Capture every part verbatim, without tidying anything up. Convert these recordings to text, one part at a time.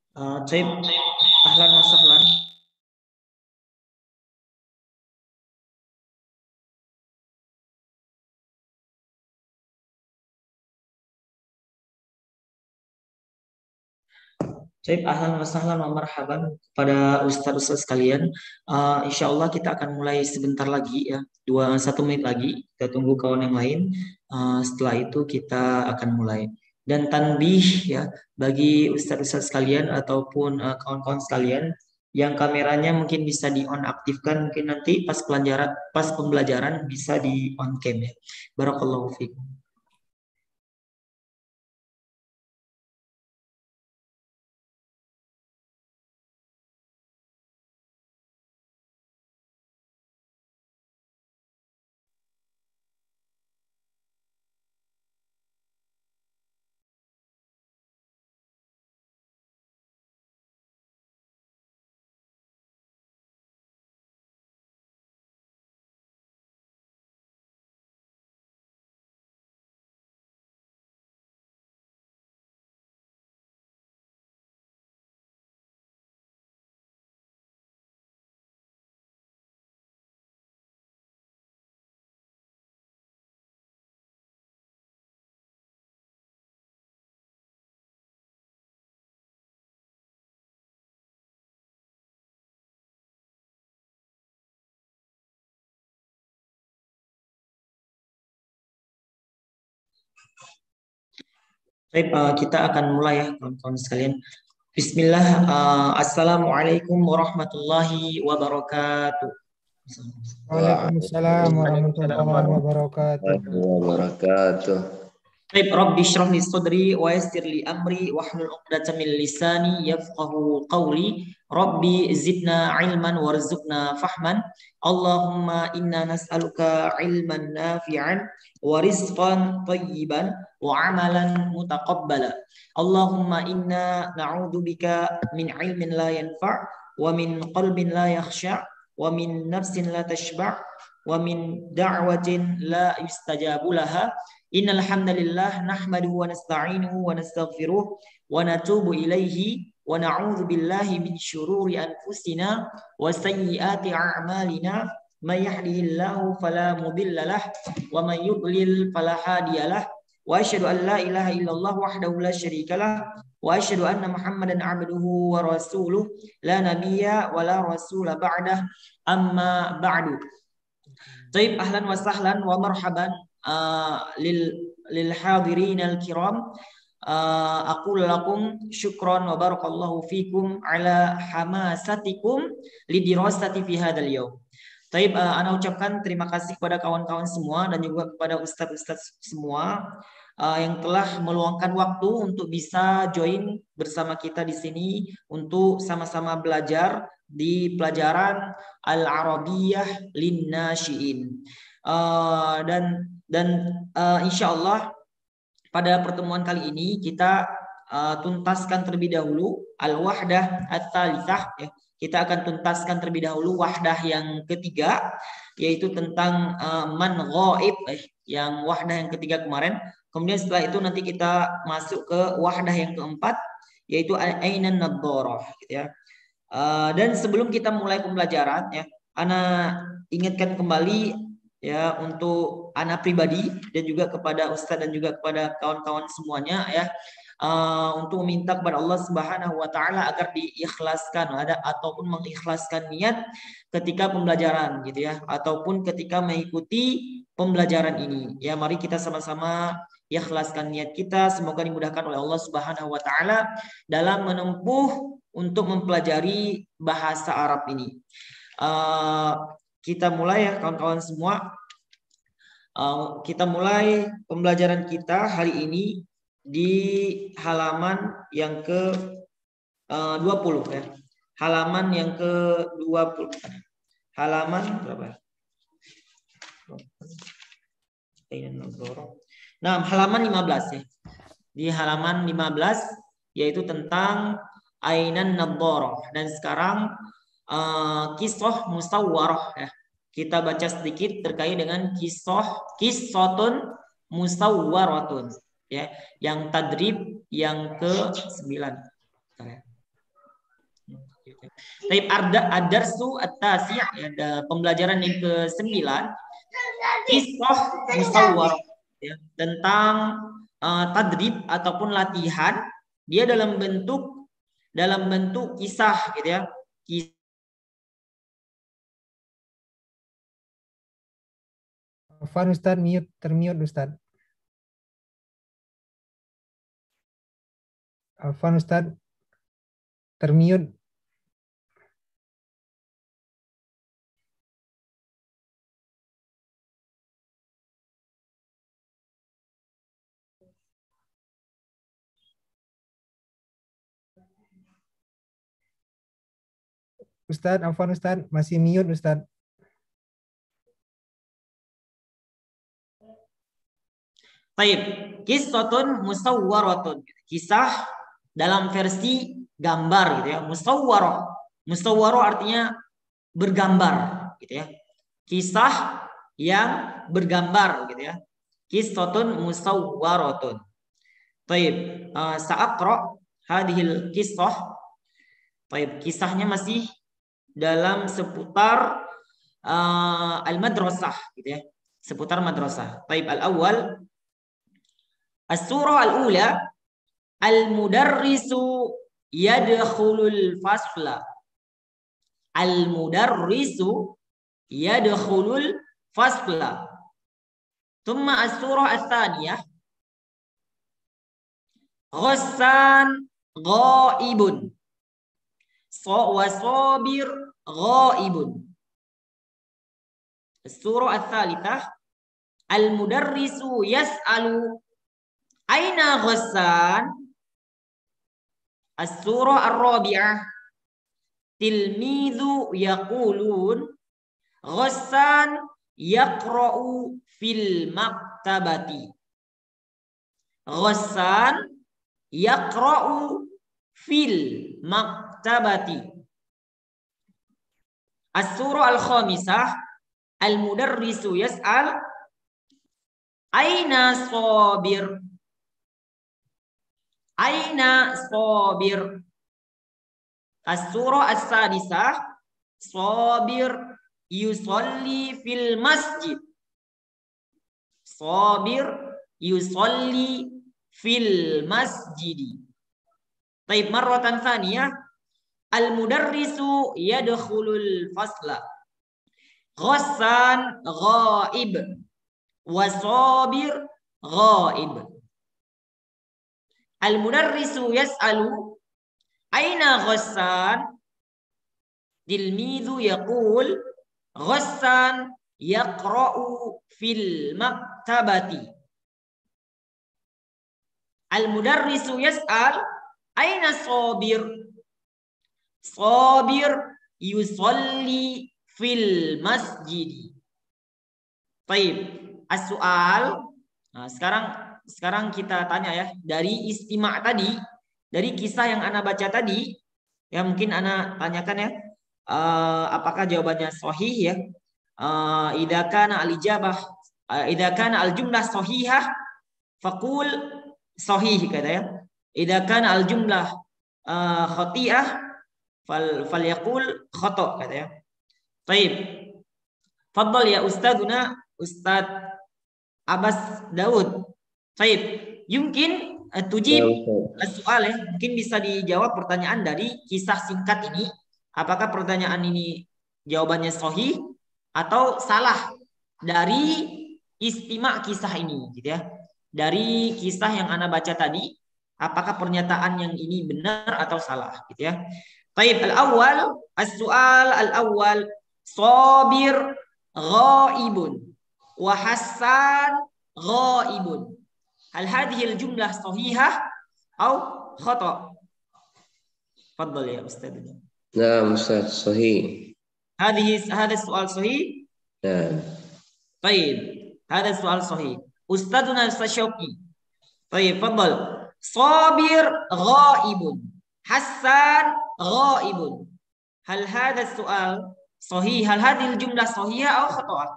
Uh, Taib, ahlan wa sahlan. Taib, ahlan wa sahlan wa marhaban kepada ustaz-ustaz sekalian. Uh, insya Allah kita akan mulai sebentar lagi ya, dua satu menit lagi. Kita tunggu kawan yang lain. Uh, setelah itu kita akan mulai. Dan tanbih ya bagi ustaz-ustaz sekalian ataupun uh, kawan-kawan sekalian yang kameranya mungkin bisa di on aktifkan, mungkin nanti pas pelajaran pas pembelajaran bisa di on cam ya. Barakallahu fiikum. Baik, uh, kita akan mulai ya kawan-kawan sekalian. Bismillah, uh, Assalamualaikum warahmatullahi wabarakatuh. Waalaikumsalam warahmatullahi wabarakatuh. wabarakatuh. Baik, Rabbi shrah li sadri wa yassir li amri wahlul 'uqdatam min lisani yafqahu qawli. Rabbi zidna ilman warzuqna fahman. Allahumma inna nas'aluka ilman nafi'an wa rizqan thayyiban wa amalan mutaqabbala. Allahumma inna na'udzubika min ilmin la yanfa' wa min qalbin la yakhsha' wa min nafsin la tashba' wa min da'watin la yustajabu laha. Innal hamdalillah nahmaduhu wa nasta'inuhu wa nastaghfiruh wa natubu ilaihi wa na'udzu billahi min syururi anfusina wa sayyiati a'malina may yahdihillahu fala mudhillalah wa may yudlil fala hadiyalah wa asyhadu an la ilaha illallah wahdahu la syarikalah wa asyhadu anna muhammadan 'abduhu wa rasuluh la nabiyya wa la rasula ba'dah amma ba'du. Taib, ahlan wa sahlan wa marhaban uh, lil lil hadirin al kiram. Uh, aku lakum syukran wa barakallahu fikum ala hamasatikum lidirasati fi hadzal yaum. Taib, uh, ana ucapkan terima kasih kepada kawan-kawan semua dan juga kepada ustaz-ustaz semua uh, yang telah meluangkan waktu untuk bisa join bersama kita di sini untuk sama-sama belajar di pelajaran Al-Arabiyah Linnasyiin. Uh, dan dan uh, insya Allah pada pertemuan kali ini kita uh, tuntaskan terlebih dahulu Al-Wahdah Ats-Tsalitsah ya. Kita akan tuntaskan terlebih dahulu wahdah yang ketiga, yaitu tentang uh, man ghaib eh, yang wahdah yang ketiga kemarin. Kemudian setelah itu nanti kita masuk ke wahdah yang keempat, yaitu ainan nadharah gitu ya. Uh, dan sebelum kita mulai pembelajaran ya, ana ingatkan kembali ya untuk ana pribadi dan juga kepada ustaz dan juga kepada kawan-kawan semuanya ya, uh, untuk meminta kepada Allah Subhanahu wa taala agar diikhlaskan ada ataupun mengikhlaskan niat ketika pembelajaran gitu ya, ataupun ketika mengikuti pembelajaran ini. Ya, mari kita sama-sama ikhlaskan niat kita, semoga dimudahkan oleh Allah Subhanahu wa taala dalam menempuh untuk mempelajari bahasa Arab ini. Uh, kita mulai ya kawan-kawan semua. Uh, kita mulai pembelajaran kita hari ini di halaman yang ke uh, dua puluh ya. Halaman yang ke dua puluh. Halaman berapa? Nah, halaman lima belas ya. Di halaman lima belas yaitu tentang ainan nadharah. Dan sekarang uh, kisah musawwarah ya. Kita baca sedikit terkait dengan kisah kisotun musawwaratun ya, yang tadrib yang ke sembilan. Taib arda adarsu at-tasi' ada pembelajaran yang ke-sembilan kisah musawwarah ya, tentang uh, tadrib ataupun latihan dia dalam bentuk dalam bentuk kisah gitu ya. Kisah. Afwan Ustaz, mute, termute Ustaz. Afwan Ustaz, termute. Ustaz, Afwan Ustaz, masih mute Ustaz. Taib, kisatun musawwaratun. Kisah dalam versi gambar gitu ya. Musawwarah. Musawwarah artinya bergambar gitu ya. Kisah yang bergambar gitu ya. Kisatun musawwaratun. Taib, uh, sa'aqra hadhil kisah. Taib, kisahnya masih dalam seputar uh, al-madrasah gitu ya. Seputar madrasah. Taib, al-awwal as-surah al-ula al-mudarrisu yadkhulul fasla. Al-mudarrisu yadkhulul fasla. Thumma as-surah ats-tsaniyah ghassan ghaibun. So wa sabir ghaibun. As-surah ats-tsalitsah al-mudarrisu yas'alu aina ghassan. As-surah ar-rabi'ah tilmidhu yaqulun ghassan yaqra'u fil maktabati. Ghassan yaqra'u fil maktabati. As-surah al-khamisah al-mudarrisu yas'al aina sabir. Aina sabir. As-surah as-sadisah sabir yusalli fil masjid. Sabir yusalli fil masjidi. Taib marratan tsaniyah al-mudarrisu yadkhulul fasla. Ghassan ghaib wa sabir ghaib. Al-mudarrisu yas'alu aina ghassan. Tilmidhu yaqul ghassan yaqra'u fil maktabati. Al-mudarrisu yas'al aina sabir. Sabir yusalli fil masjidi. Baik, as-su'al. Nah, sekarang sekarang kita tanya ya, dari istima' tadi, dari kisah yang ana baca tadi, ya mungkin ana tanyakan ya, uh, apakah jawabannya sahih ya? Uh, idza kana al-ijabah uh, idza kana al-jumlah sahihah faqul sahih kata ya. Idza kana al-jumlah uh, khati'ah fal falyaqul khata' kata ya. Baik. Fadhal ya ustadzuna Ustadz Abbas Daud. Baik, yumkin uh, tujib soal ya, mungkin bisa dijawab pertanyaan dari kisah singkat ini. Apakah pertanyaan ini jawabannya sahih atau salah dari istima' kisah ini gitu ya. Dari kisah yang ana baca tadi, apakah pernyataan yang ini benar atau salah gitu ya. Baik, al-awwal, as-su'al al-awwal sabir ghaibun wa hassan ghaibun. Hal hadhihi al-jumlah sahihah atau khata'? Fadhal ya Ustaz. Naam Ustaz, sahih. Hadhihi hadha soal sahih? Naam. Baik, hadha soal sahih. Ustadzuna Ustaz Syauqi. Baik, fadhal. Sabir ghaibun. Hassan ghaibun. Hal hadha soal sahih? Hal hadhihi al-jumlah sahihah atau khata'?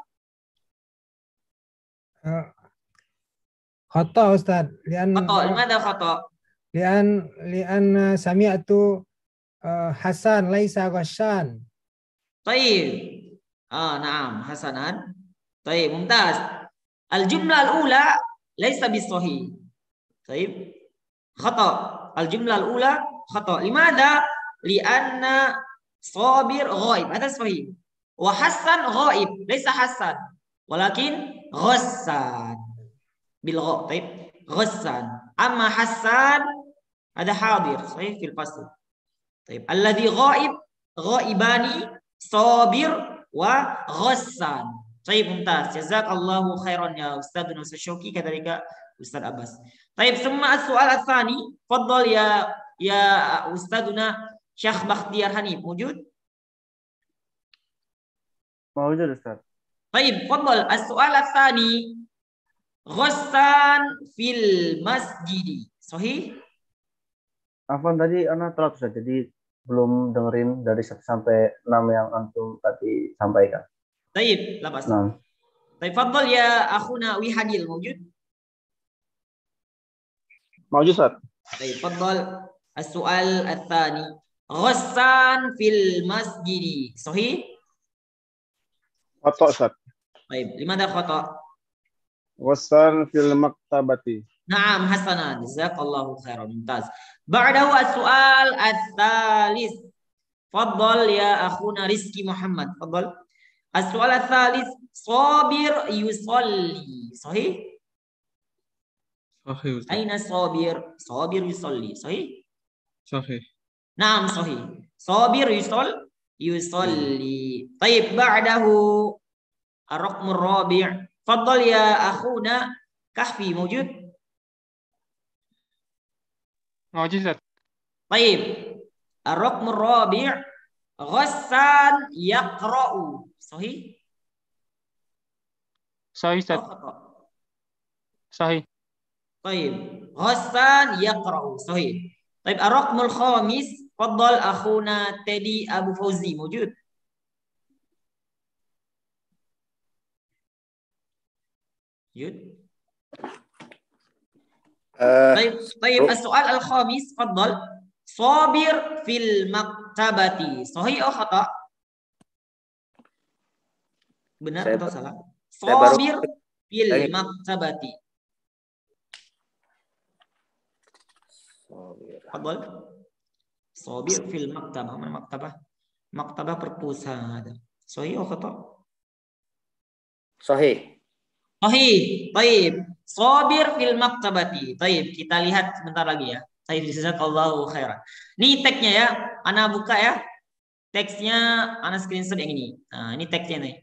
Uh, Khata Ustaz. Lian Khata', limadha khata'? lian lian sami'tu uh, Hasan laisa ghassan. طيب آه نعم حسنا طيب ممتاز الجملة الأولى ليس بالصحيح طيب خطأ الجملة الأولى خطأ لماذا؟ لأن صابر غائب هذا صحيح وحسن غائب ليس حسن ولكن غسان بالغاء طيب غسان أما حسان هذا حاضر صحيح في الفصل طيب الذي غائب غائبان صابر وغسان طيب ممتاز جزاك الله خيرا يا أستاذنا أستاذ شوقي كذلك أستاذ أباس طيب ثم السؤال الثاني تفضل يا يا أستاذنا شيخ بختيار حنيف موجود؟ موجود أستاذ. طيب تفضل السؤال الثاني غسان في المسجد صحيح؟ Afwan tadi anak telat Ustaz, jadi belum dengerin dari satu sampai enam yang antum tadi sampaikan. طيب لا بأس Nah, طيب تفضل يا أخونا وحديل موجود؟ موجود Ustaz. طيب تفضل السؤال الثاني غسان في المسجد صحيح؟ خطأ Ustaz. طيب لماذا خطأ؟ غسان في المكتبة. نعم حسنا جزاك الله خيرا ممتاز بعده السؤال الثالث تفضل يا أخونا رزقي محمد تفضل السؤال الثالث صابر يصلي صحيح؟ صحيح أستاذ. أين صابر؟ صابر يصلي صحيح؟ صحيح. نعم صحيح صابر يصلي يصلي طيب بعده الرقم الرابع تفضل يا أخونا كهفي موجود؟ موجود أستاذ. طيب الرقم الرابع غسان يقرأ صحيح؟ صحيح أستاذ. أو خطأ؟ صحيح. طيب غسان يقرأ صحيح طيب الرقم الخامس تفضل أخونا تeddy أبو فوزي موجود؟ موجود؟ Eh, طيب طيب السؤال الخامس تفضل صابر في المكتبة صحيح أو خطأ؟ benar Saya- atau salah? saya baru- Sabir fil saya- maktabati. Fadhal. Sabir fil maktabah. Mana maktabah? Maktabah perpustakaan. Sahih atau khata? Sahih. Sahih. Baik. Sabir fil maktabati. Baik, kita lihat sebentar lagi ya. Baik, jazakallahu khairan. Ini teksnya ya. Ana buka ya. Teksnya ana screenshot yang ini. Nah, ini teksnya nih.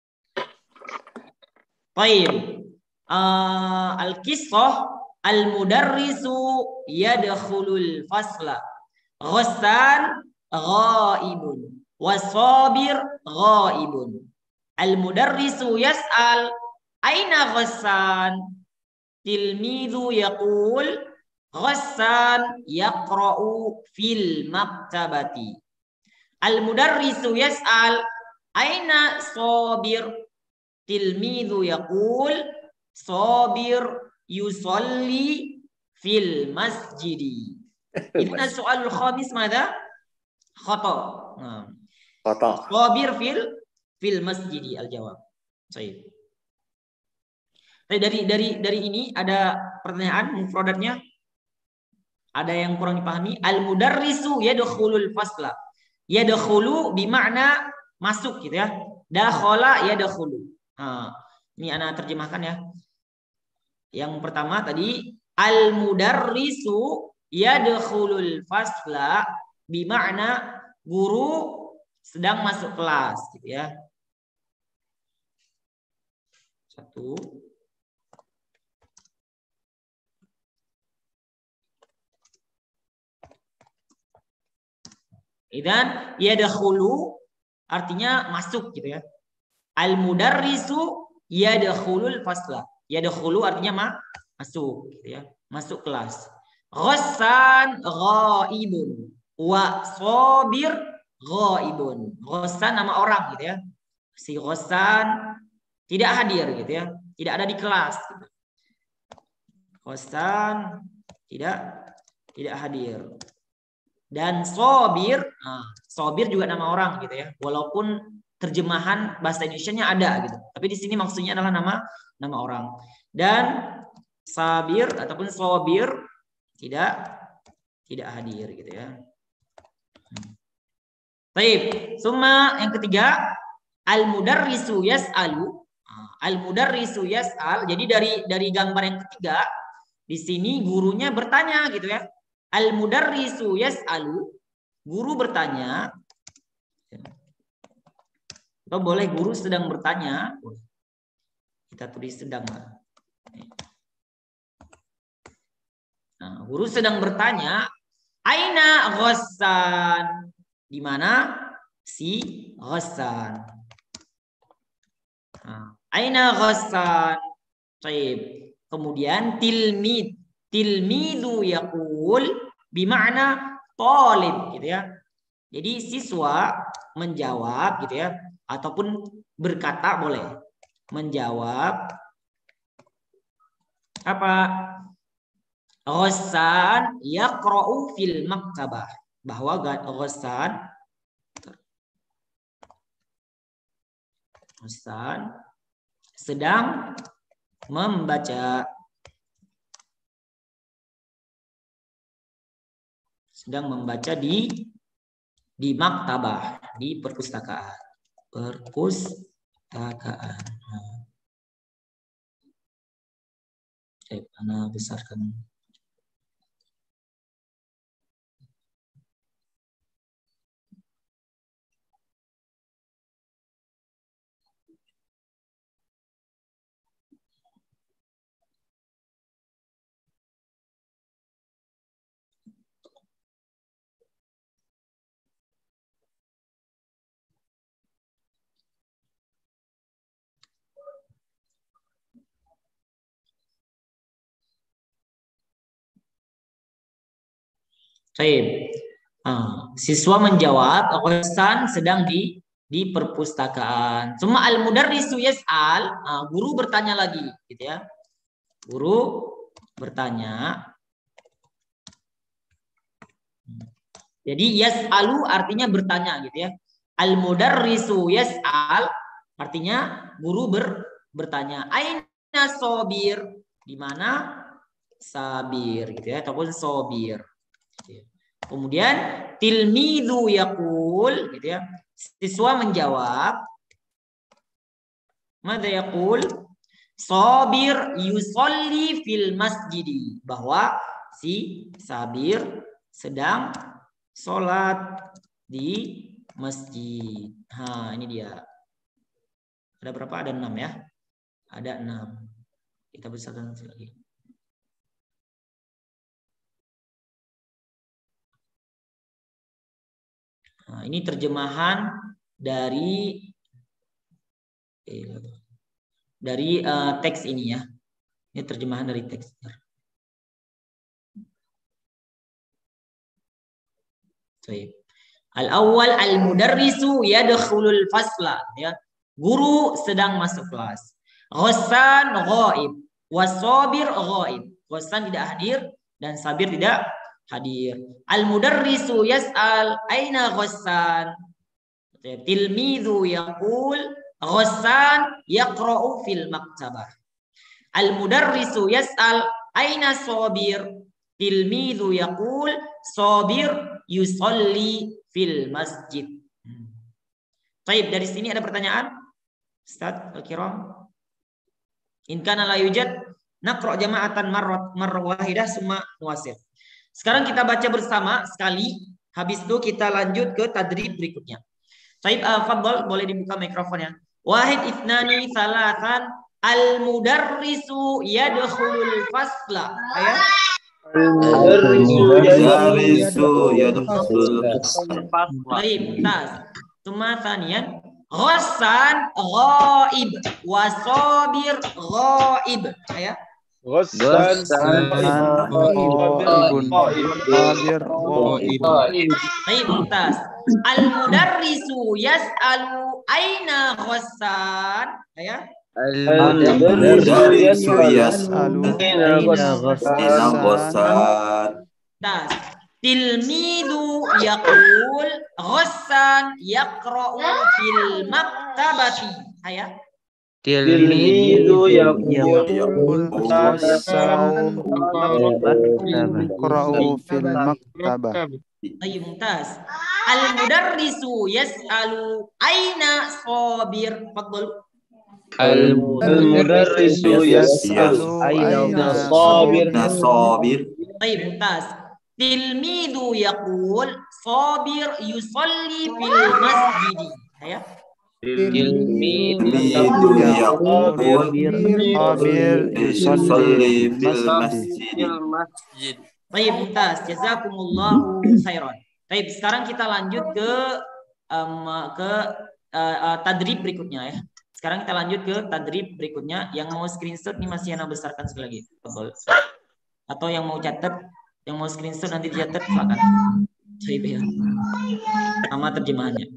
Baik. Uh, Al-qissah al-mudarrisu yadkhulul fasla. Ghassan ghaibun. Wasabir ghaibun. Al-mudarrisu yas'al aina Ghassan? Tilmidhu yaqul Ghassan yaqra'u fil maktabati. Al-mudarrisu yas'al aina Sabir? Tilmidhu yaqul Sabir yusalli fil masjidi. Idna soal khamis mada? Khata. Nah. Khata. Sabir fil fil masjidi al-jawab. Baik. Dari dari dari ini ada pertanyaan mufradatnya. Ada yang kurang dipahami. Al-mudarrisu yadkhulul fasla. Yadkhulu bimakna masuk gitu ya. Dakhala yadkhulu. Nah, ini ana terjemahkan ya. Yang pertama tadi al-mudarrisu yadkhulul fasla bimakna guru sedang masuk kelas gitu ya. Satu. Idan yadkhulu artinya masuk gitu ya. Al-mudarrisu yadkhulul fasla. Yadkhulu artinya ma masuk gitu ya. Masuk kelas. Ghassan ghaibun wa Sabir ghaibun. Ghassan nama orang gitu ya. Si Ghassan tidak hadir gitu ya. Tidak ada di kelas gitu. Ghassan tidak tidak hadir. Dan sobir, nah, sobir juga nama orang gitu ya. Walaupun terjemahan bahasa Indonesianya ada gitu, tapi di sini maksudnya adalah nama nama orang. Dan sabir ataupun sobir tidak tidak hadir gitu ya. Baik, summa yang ketiga al-mudarrisu yas'alu. Al-mudarrisu yas'al. Jadi dari dari gambar yang ketiga di sini gurunya bertanya gitu ya. Al-mudarrisu yas'alu, guru bertanya. Atau boleh guru sedang bertanya. Kita tulis sedang. Nah, guru sedang bertanya, aina Ghassan? Di mana si Ghassan? Nah, aina Ghassan? Baik. Kemudian tilmid, tilmidu yaqul bima'na talib gitu ya. Jadi siswa menjawab gitu ya, ataupun berkata boleh. Menjawab apa? Ghassan yaqra'u fil maktabah. Bahwa Ghassan Ghassan sedang membaca sedang membaca di di maktabah, di perpustakaan. Perpustakaan. Saya mana besarkan. Baik. Nah, siswa menjawab, Ghassan sedang di di perpustakaan. Cuma al-mudarrisu yas'al, nah, guru bertanya lagi, gitu ya. Guru bertanya. Jadi yas'alu artinya bertanya, gitu ya. Al-mudarrisu yas'al artinya guru ber, bertanya. Aina sobir? Di mana sabir, gitu ya, ataupun sobir. Kemudian tilmidu yaqul gitu ya. Siswa menjawab. Madza yaqul? Sabir yusolli fil masjidi. Bahwa si Sabir sedang sholat di masjid. Nah, ini dia. Ada berapa? Ada enam ya. Ada enam. Kita besarkan lagi. Nah, ini terjemahan dari dari uh, teks ini ya. Ini terjemahan dari teks. Al-awwal al-mudarrisu yadkhulul fasla ya. Guru sedang masuk kelas. Ghassan ghaib, wasabir ghaib. Ghassan tidak hadir dan Sabir tidak hadir. Al-mudarrisu yas'al aina Ghassan? Tilmidu yaqul Ghassan yaqra'u fil maktabah. Al-mudarrisu yas'al aina Sabir? Tilmidu yaqul Sabir yusalli fil masjid. Baik, dari sini ada pertanyaan? Ustaz Al-Kiram. In kana la yujad naqra jama'atan marrat marrah wahidah summa nuwasir. Sekarang kita baca bersama sekali, habis itu kita lanjut ke tadrib berikutnya. Baik, uh, Fadl, boleh dibuka mikrofonnya. Wahid itnani salasan al-mudarrisu yadkhulul fasla. Ya. Al-mudarrisu yadkhulul fasla. Baik, tas. Tsumma tsaniyan Ghassan ghaib wa Sabir ghaib. Ya. Ghassan Baik, mumtaz. Al-mudarrisu yas'alu aina Ghassan? Ya. Al-mudarrisu yas'alu aina Ghassan. Tas. Tilmidu yaqul Ghassan yaqra'u fil maktabati. Saya. Tilmidu يقول yaqul غسان يقرأ في المكتبة. Baik, mumtaz. Al-mudarrisu yas'alu aina sabir. Fadl. Al-mudarrisu yas'alu aina sabir. Sabir. Baik, mumtaz. Tilmidu yaqul sabir yusalli fil masjid. Ya. Tilmidu yaqul sabir yusalli fil masjid. Baik, mumtaz. Jazakumullahu khairan. Baik, sekarang kita lanjut ke um, ke uh, uh, tadrib berikutnya ya. Sekarang kita lanjut ke tadrib berikutnya. Yang mau screenshot ini masih Yana besarkan sekali lagi. Betul. Atau yang mau catat, yang mau screenshot nanti dicatat silakan. Baik ya. Sama terjemahannya.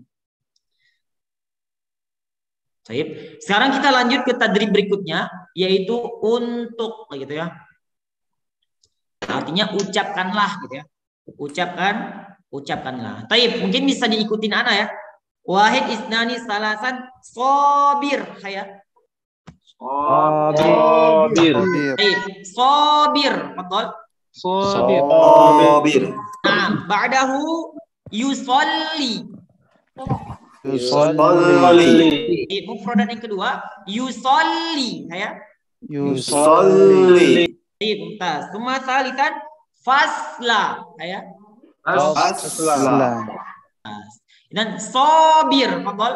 Baik. Sekarang kita lanjut ke tadrib berikutnya yaitu untuk gitu ya. Artinya ucapkanlah gitu ya. Ucapkan, ucapkanlah. Baik, mungkin bisa diikutin ana ya. Wahid isnani salasan sabir saya. Sabir. Baik, sabir, betul. Sabir. Sabir. Nah, ba'dahu yusalli. Yusalli. Baik, mufradat yang kedua yusalli saya. Yusalli. Baik, mumtaz. Summa salisan fasla saya. Asla. Dan sabir, betul.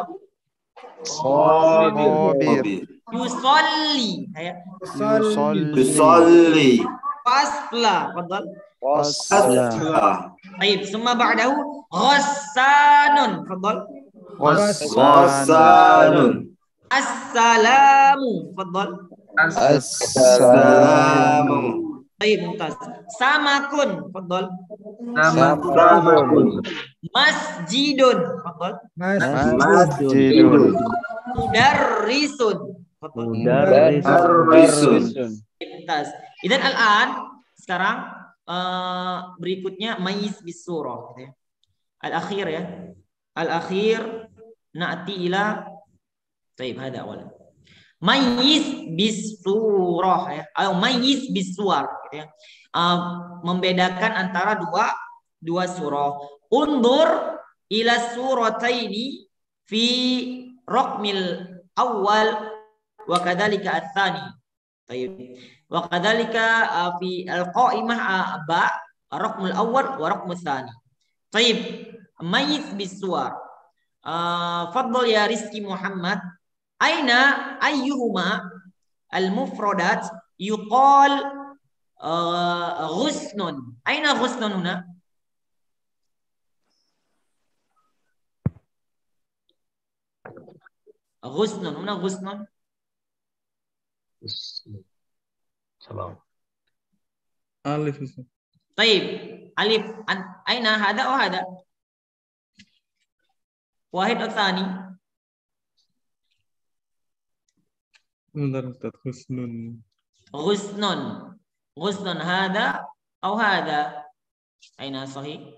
Sabir. Yusalli saya. Yusalli. Fasla, betul. Asla. Baik, summa ba'dahu ghassanun, betul. Ghassanun. Assalamu, betul. Assalamu. Baik, mumtaz. Samakun, betul. Samakun. Masjidun, betul. Masjidun. Mudarrisun, betul. Mudarrisun. Mumtaz. Dan al-an sekarang uh, berikutnya mayyiz bis surah gitu ya. Al-akhir ya. Al-akhir na'ti ila taib hada awal. Mayyiz bis surah ya. Atau mayyiz bis suwar gitu ya. Uh, membedakan antara dua dua surah. Undur ila surataini fi raqmil awal wa kadzalika ats-tsani. Taib. Wa kadzalika fi al-qa'imah ba raqmul awwal wa raqmul tsani. Taib. Mayyiz bis suwar. Uh, Fadl ya Rizki Muhammad. Aina ayyuhuma al-mufradat yuqal uh, ghusnun. Aina ghusnun huna? Ghusnun, huna ghusnun. Salam. Alif. Taib. Alif. Aina hada wa hada? Wahid atau tsani? Bentar, Ustaz. Husnun. Ghusnun. Ghusnun hada atau hada? Aina sahih?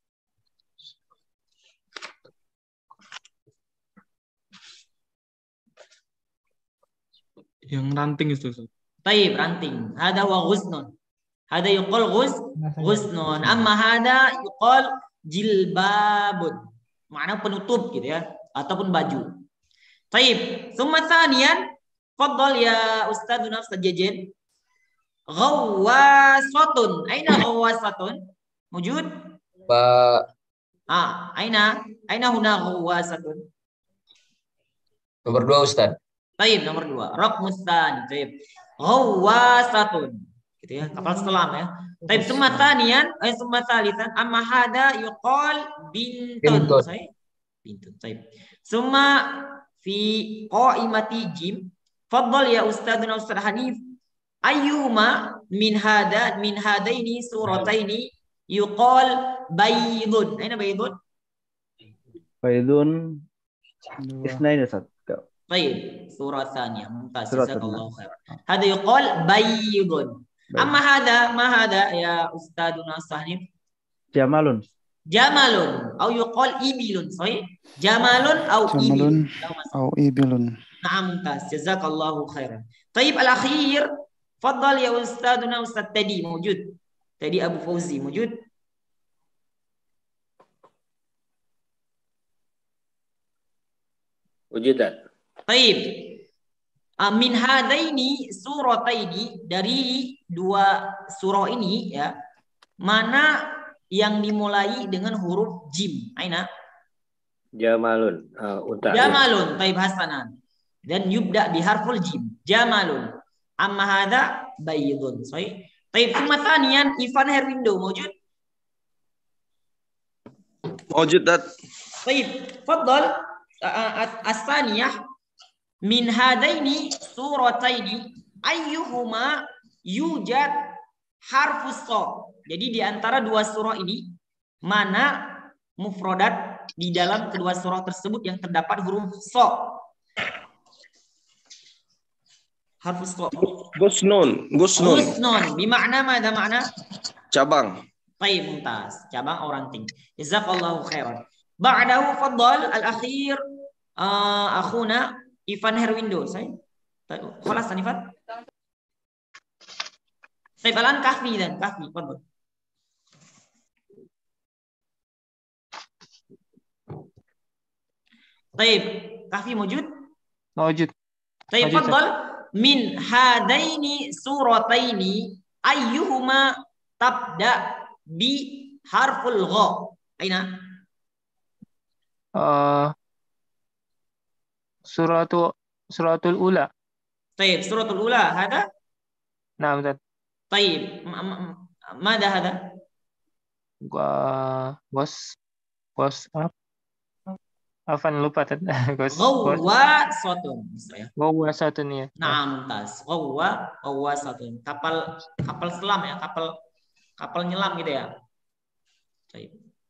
Yang ranting itu, Ustaz. Taib, ranting. Hada wa ghusnun. Hada yuqal ghus ghusnun. Amma hada yuqal jilbabun. Makna penutup gitu ya, ataupun baju. Taib. Summa tsaniyan, faddal ya Ustadzuna Ustadz Jajen. Ghawwasatun. Aina ghawwasatun? Wujud? Ba. Ah, aina? Aina huna ghawwasatun? Nomor dua, Ustaz. Taib, nomor dua. Raqmus tsani. Taib. Ghawwasatun. Gitu ya, kapal selam ya. Taib summa tsaniyan, eh summa tsalisan, amma hada yuqal bintun. Bintun. Saya bintun. Taib. Summa fi qaimati jim. Faddal ya Ustadzuna Ustadz Hanif. Ayyuma min hada min hadaini surataini yuqal baydun. Aina baydun? Baydun isnain ya Ustaz. Baik, surah tsaniyah. Mumtaz. Surah Jazakallahu khairan. Hada yuqal baydun. Amma hada, ma hada ya Ustadzuna Ustadz Hanif? Jamalun. Jamalun au yuqal ibilun. Sorry. Jamalun au Jamalun ibilun. au ibilun. Na'am, mumtaz. Jazakallahu khairan. Taib al-akhir. Faddal ya ustaduna Ustaz Tadi mawjud. Tadi Abu Fauzi mawjud. Wujudan. Taib. Min hadaini surataini, dari dua surah ini ya, mana yang dimulai dengan huruf jim? Aina? Jamalun. Uh, unta. Jamalun. Taib hasanan. Dan yubda biharful jim. Jamalun. Amma hadha baydun. Sorry. Taib thumma thaniyan Ivan Herwindo mawjud? Mawjud dat. Taib. Faddal as-saniyah min hadaini surataini ayyuhuma yujad harfus so. Jadi di antara dua surah ini mana mufradat di dalam kedua surah tersebut yang terdapat huruf so? Harfus so. Gusnun. Gusnun. Gusnun. Bimakna mana makna? Cabang. Taib, mumtaz. Cabang orang tinggi. Jazakallahu khairan. Ba'dahu faddal al-akhir uh, akhuna Ivan Herwindo. Saya. Khalas Anifat. Taib alan kahfi dan kahfi. Faddal. Taib, kahfi mawjud? Mawjud. Taib, faddal. Min hadaini surataini ayyuhuma tabda bi harful gha. Aina? Uh, suratu suratul ula. Taib, suratul ula hada? Nah, Ustaz. Taib. Mada hada? Gua bos bos apa? Afan lupa tadi. Gos. Ghawa satun. Ghawa satun ya. Nah, mumtaz. Ghawa ghawa satun. Kapal kapal selam ya, kapal kapal nyelam gitu ya. Taib.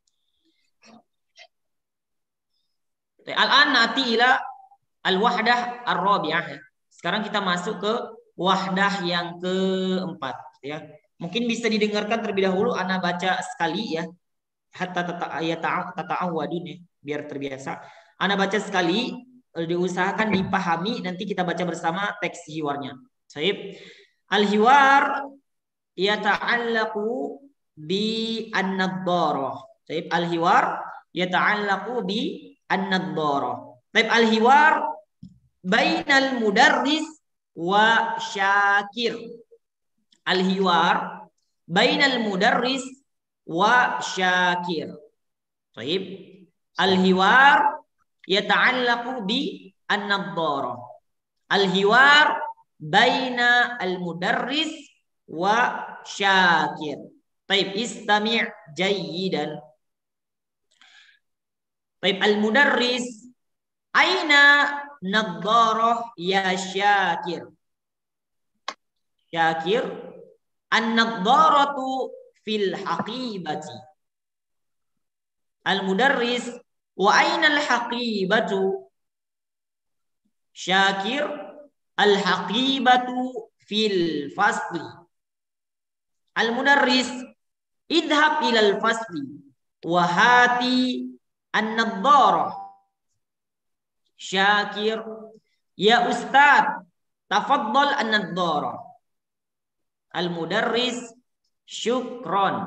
Al-an nati ila al-wahdah ar-rabi'ah. Sekarang kita masuk ke wahdah yang keempat ya. Mungkin bisa didengarkan terlebih dahulu ana baca sekali ya. Hatta tata'awadun ya, biar terbiasa. Ana baca sekali, diusahakan dipahami, nanti kita baca bersama teks hiwarnya. Baik. Al-hiwar yata'allaqu bi an-nadharah. Baik, al-hiwar yata'allaqu bi an-nadharah. Baik, al-hiwar bainal mudarris wa syakir. Al-hiwar bainal mudarris wa syakir. Baik. Al-hiwar yata'allaqu bi an-nadharah. Al-hiwar baina al-mudarris wa syakir. Baik, istami' jayyidan. Baik, al-mudarris aina nadharah ya syakir. Syakir, an-nadharatu fil haqibati. Al-mudarris wa aina al-haqibatu? Syakir, al-haqibatu fil fasli. Al-mudarris idhab ilal fasli wa hati an-nadharah. Syakir, ya ustaz, tafaddal an-nadharah. Al-mudarris, syukron.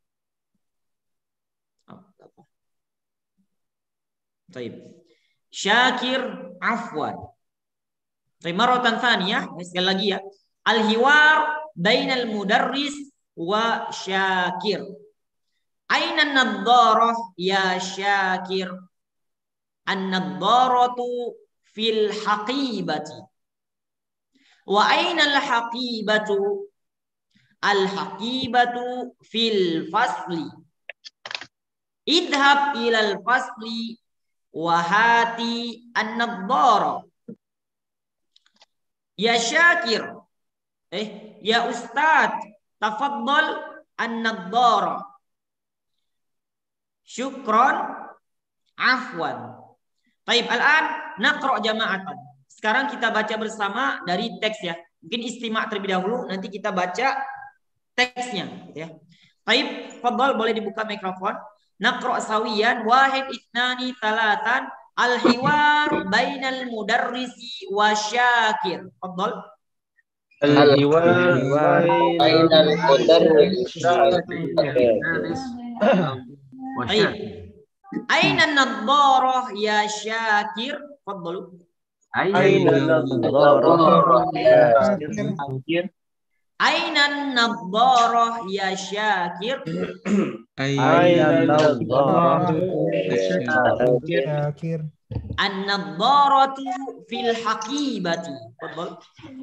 Baik. Syakir, afwan. Baik, maratan tsaniyah, sekali lagi ya. Al-hiwar bainal mudarris wa syakir. Aina an-nadharah ya syakir? An-nadharatu fil haqibati. Wa aina al-haqibatu? Al-haqibatu fil fasli. Idhab ilal fasli wa hati an-nadharah. Ya syakir, eh ya ustaz, tafaddal an-nadharah. Syukran, afwan. Baik, al-an naqra jama'atan. Sekarang kita baca bersama dari teks ya. Mungkin istimak terlebih dahulu, nanti kita baca teksnya ya. Baik, fadhal boleh dibuka mikrofon. Naqra sawiyan wahid itnani talatan al-hiwar bainal mudarrisi wa syakir. Fadhal. Al-hiwar bainal mudarris Baik. Aina an-nadharah ya Syakir? Fadhal. Aina an-nadharah ya Syakir? Aina an-nadharah ya Syakir? Aina an-nadharah Syakir. An-nadharatu fil haqibati. Fadhal.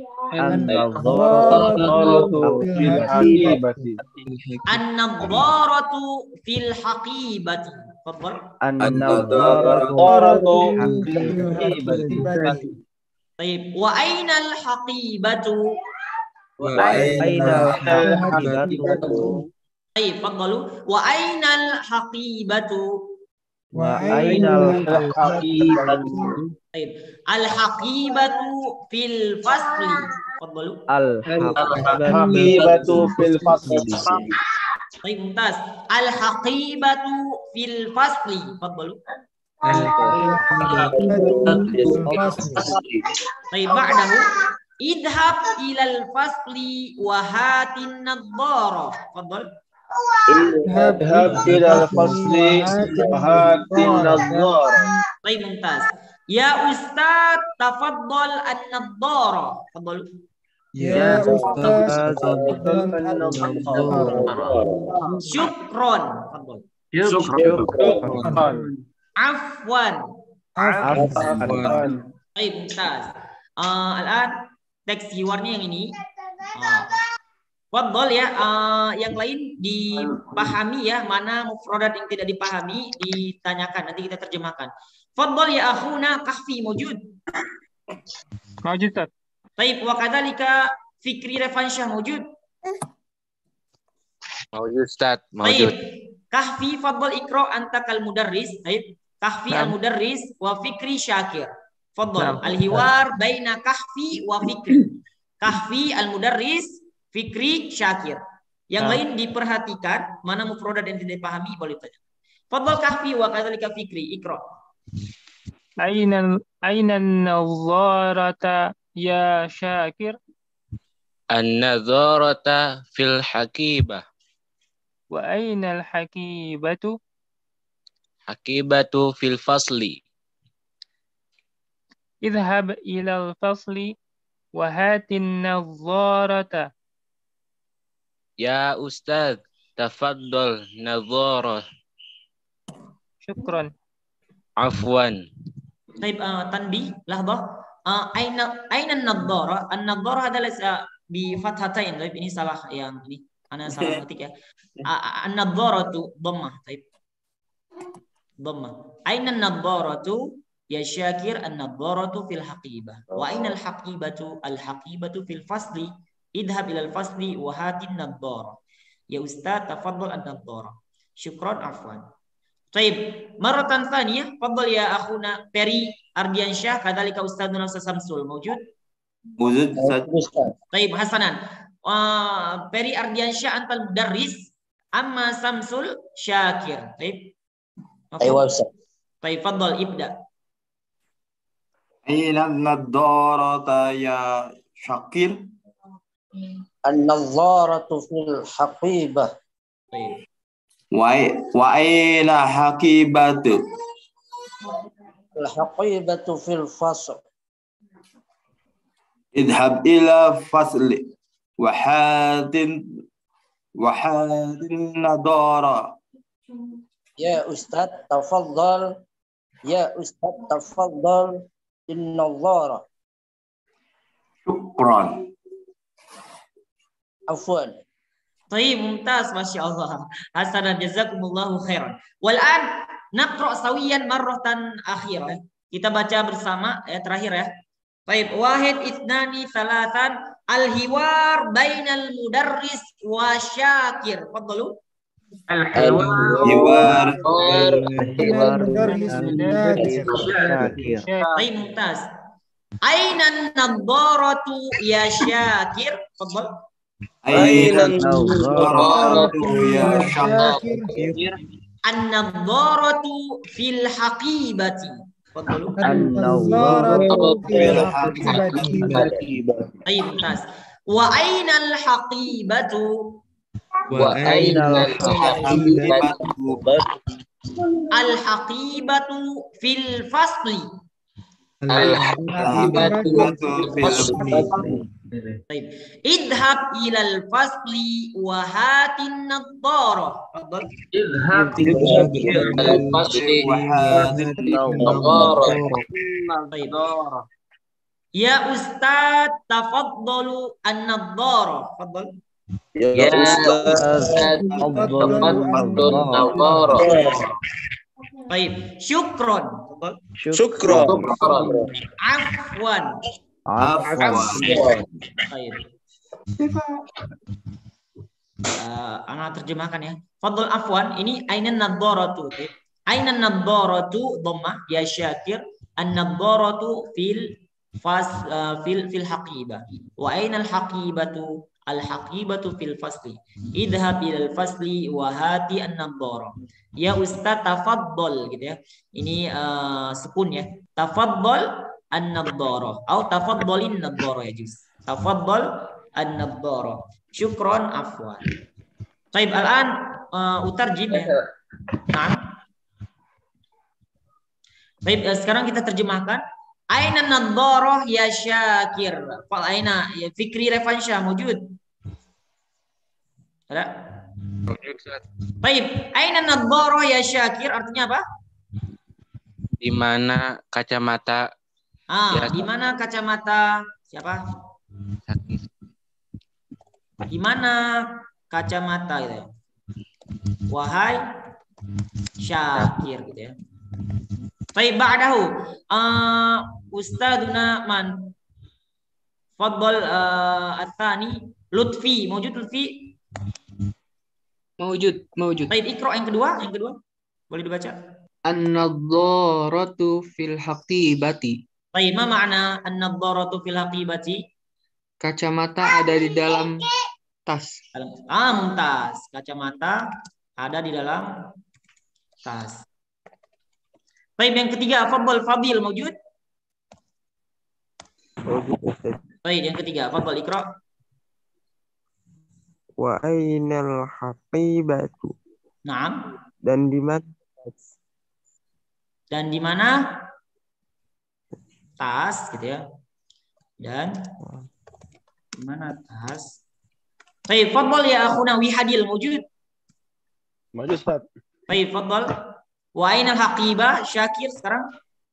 An-nadharatu fil haqibati. An-nadharatu fil haqibati. Fadhal. An-nadharatu fil haqibati. Baik. Wa aina al-haqibatu? Wa aina al-haqibatu? Baik, fadhalu. Wa aina al-haqibatu? Wa aina al-haqibatu? Baik. Al-haqibatu fil fasli. Fadhalu. Al-haqibatu fil fasli. Baik, mumtaz. Al-haqibatu fil fasli. Fadhalu. Baik, ba'dahu idhab ilal fasli wa hatin nadhara. Fadhal. Idhab ilal fasli wa hatin nadhara. Baik, mumtaz. Ya Ustaz, tafaddal an-nadhara. Fadhal. Ya Ustaz. Syukron. Fadhal. Syukran. Afwan. Afwan. Baik, mumtaz. Uh, Al-an teks hiwarnya yang ini. Uh, Fadhal ya, uh, yang lain dipahami ya, mana mufradat yang tidak dipahami ditanyakan, nanti kita terjemahkan. Fadhal ya akhuna kahfi mawjud. Mawjud, Ustaz. Baik, wa kadzalika Fikri Refansyah mawjud. Mawjud, Ustaz. Mawjud. Kahfi fadhal ikra anta kal mudarris. Baik, kahfi al mudarris wa Fikri Syakir. Fadhal al-hiwar baina kahfi wa Fikri. Kahfi al mudarris, Fikri Syakir. Yang nah. lain diperhatikan, mana mufradat yang tidak dipahami boleh tanya. Fadhal kahfi wa kadzalika Fikri, ikra. Aina aina an-nadharata ya Syakir? An-nadharata fil haqibah. Wa aina al-haqibatu? Haqibatu fil fasli. Idhab ila al-fasli wa hatin nadharata. Ya Ustaz, tafaddal nadhara. Syukran. Afwan. Baik, uh, tanbih lahbah. Uh, aina aina an-nadhara? An-nadhara adalah bi fathatain. Baik, ini salah yang ini. Ana salah ketik ya. Uh, an-nadharatu dhammah. Baik. Dhammah. Aina an-nadharatu ya Syakir? An-nadharatu fil haqibah. Wa aina al-haqibatu? Al-haqibatu fil fasli. Idhab ila al-fasli wa hatin nadhara. Ya Ustaz, tafaddal an-nadhara. Syukran, afwan. Baik, maratan tsaniyah, fadhal ya akhuna Peri Ardiansyah, kadzalika Ustadzuna Ustaz Samsul mawjud? Mawjud, Ustaz. Baik, hasanan. Uh, Peri Ardiansyah antal mudarris, amma Samsul Syakir. Baik. Aywa Ustaz. Baik, fadhal ibda. Aina an-nadharata ya Syakir? An-nadharatu fil haqibah. Baik. Wa wa aina haqibatu? Al-haqibatu fil fasl. Idhab ila fasli wa hadin wa hadin nadara. Ya Ustaz, tafaddal. Ya Ustaz, tafaddal. An-nadhara. Syukran. Afwan. Baik, mumtaz, Masya Allah. Hasanan, jazakumullahu khairan. Wal'an naqra sawiyan marratan akhirah. Kita baca bersama ya, terakhir ya. Baik, wahid itnani salatan al-hiwar bainal mudarris wa Syakir. Fadhalu. Al-hiwar Al-hiwar mudarris Syakir. Baik, mumtaz. Aina an-nadharatu ya Syakir? Fadhal. Aina an-nadharatu ya ya Syakir. An-nadharatu fil haqibati. Fadlu. An-nadharatu fil haqibati. Baik, mumtaz. Wa aina al-haqibatu? Wa aina Haqibatu Al-haqibatu fil fasli. Haqibatu fil fasli. Baik. Idhab ilal fasli wa hatin nadharah. Fadl. Idhab ilal fasli wa hadin Baik. Ya Ustaz, tafaddalu an-nadharah. Fadl. Ya Ustaz, tafadhalu an-nadharah. Baik. Syukron. Fadl. Syukran. Afwan. Afwan. Baik. Uh, ana terjemahkan ya. Fadl afwan, ini ainan nadharatu. Ainan nadharatu dhammah ya Syakir. An-nadharatu fil fas uh, fil fil haqibah. Wa ainal haqibatu al-haqibatu fil fasli. Idhhab ilal fasli wa hati an-nadharah. Ya Ustaz tafaddal gitu ya. Ini uh, sukun ya. Tafaddal an-nadharah atau tafaddalin nadharah ya juz. Tafaddal an-nadharah. Syukran afwan. Baik, al-an uh, utarjim ya. Nah. Baik, sekarang kita terjemahkan. Aina nadharah ya Syakir. Fal aina ya Fikri Revansyah mawjud. Ada? Mawjud, Ustaz. Baik, aina nadharah ya Syakir artinya apa? Di mana kacamata? Ah, ya, di mana kacamata siapa? Di mana kacamata gitu ya. Wahai Syakir gitu ya. Baik, ba'dahu uh, Ustaduna man Fadl uh, At-Tani Lutfi, mawjud Lutfi? Mawjud, mawjud. Baik, Iqra yang kedua, yang kedua. Boleh dibaca? An-nadharatu fil haqibati. Baik, ma makna an-nadharatu fil haqibati? Kacamata ada di dalam tas. Ah, mumtaz. Kacamata ada di dalam tas. Baik, yang ketiga, Fadl Fadil mawjud? Baik, yang ketiga, Fadl Iqra. Wa ainal haqibatu. Naam. Dan di mana? Dan di mana? Tas gitu ya. Dan di mana tas? Baik, Fadl ya akhuna Wihadil mawjud? Mawjud, Ustaz. Baik, Fadl. Wa ainal haqibah Syakir sekarang?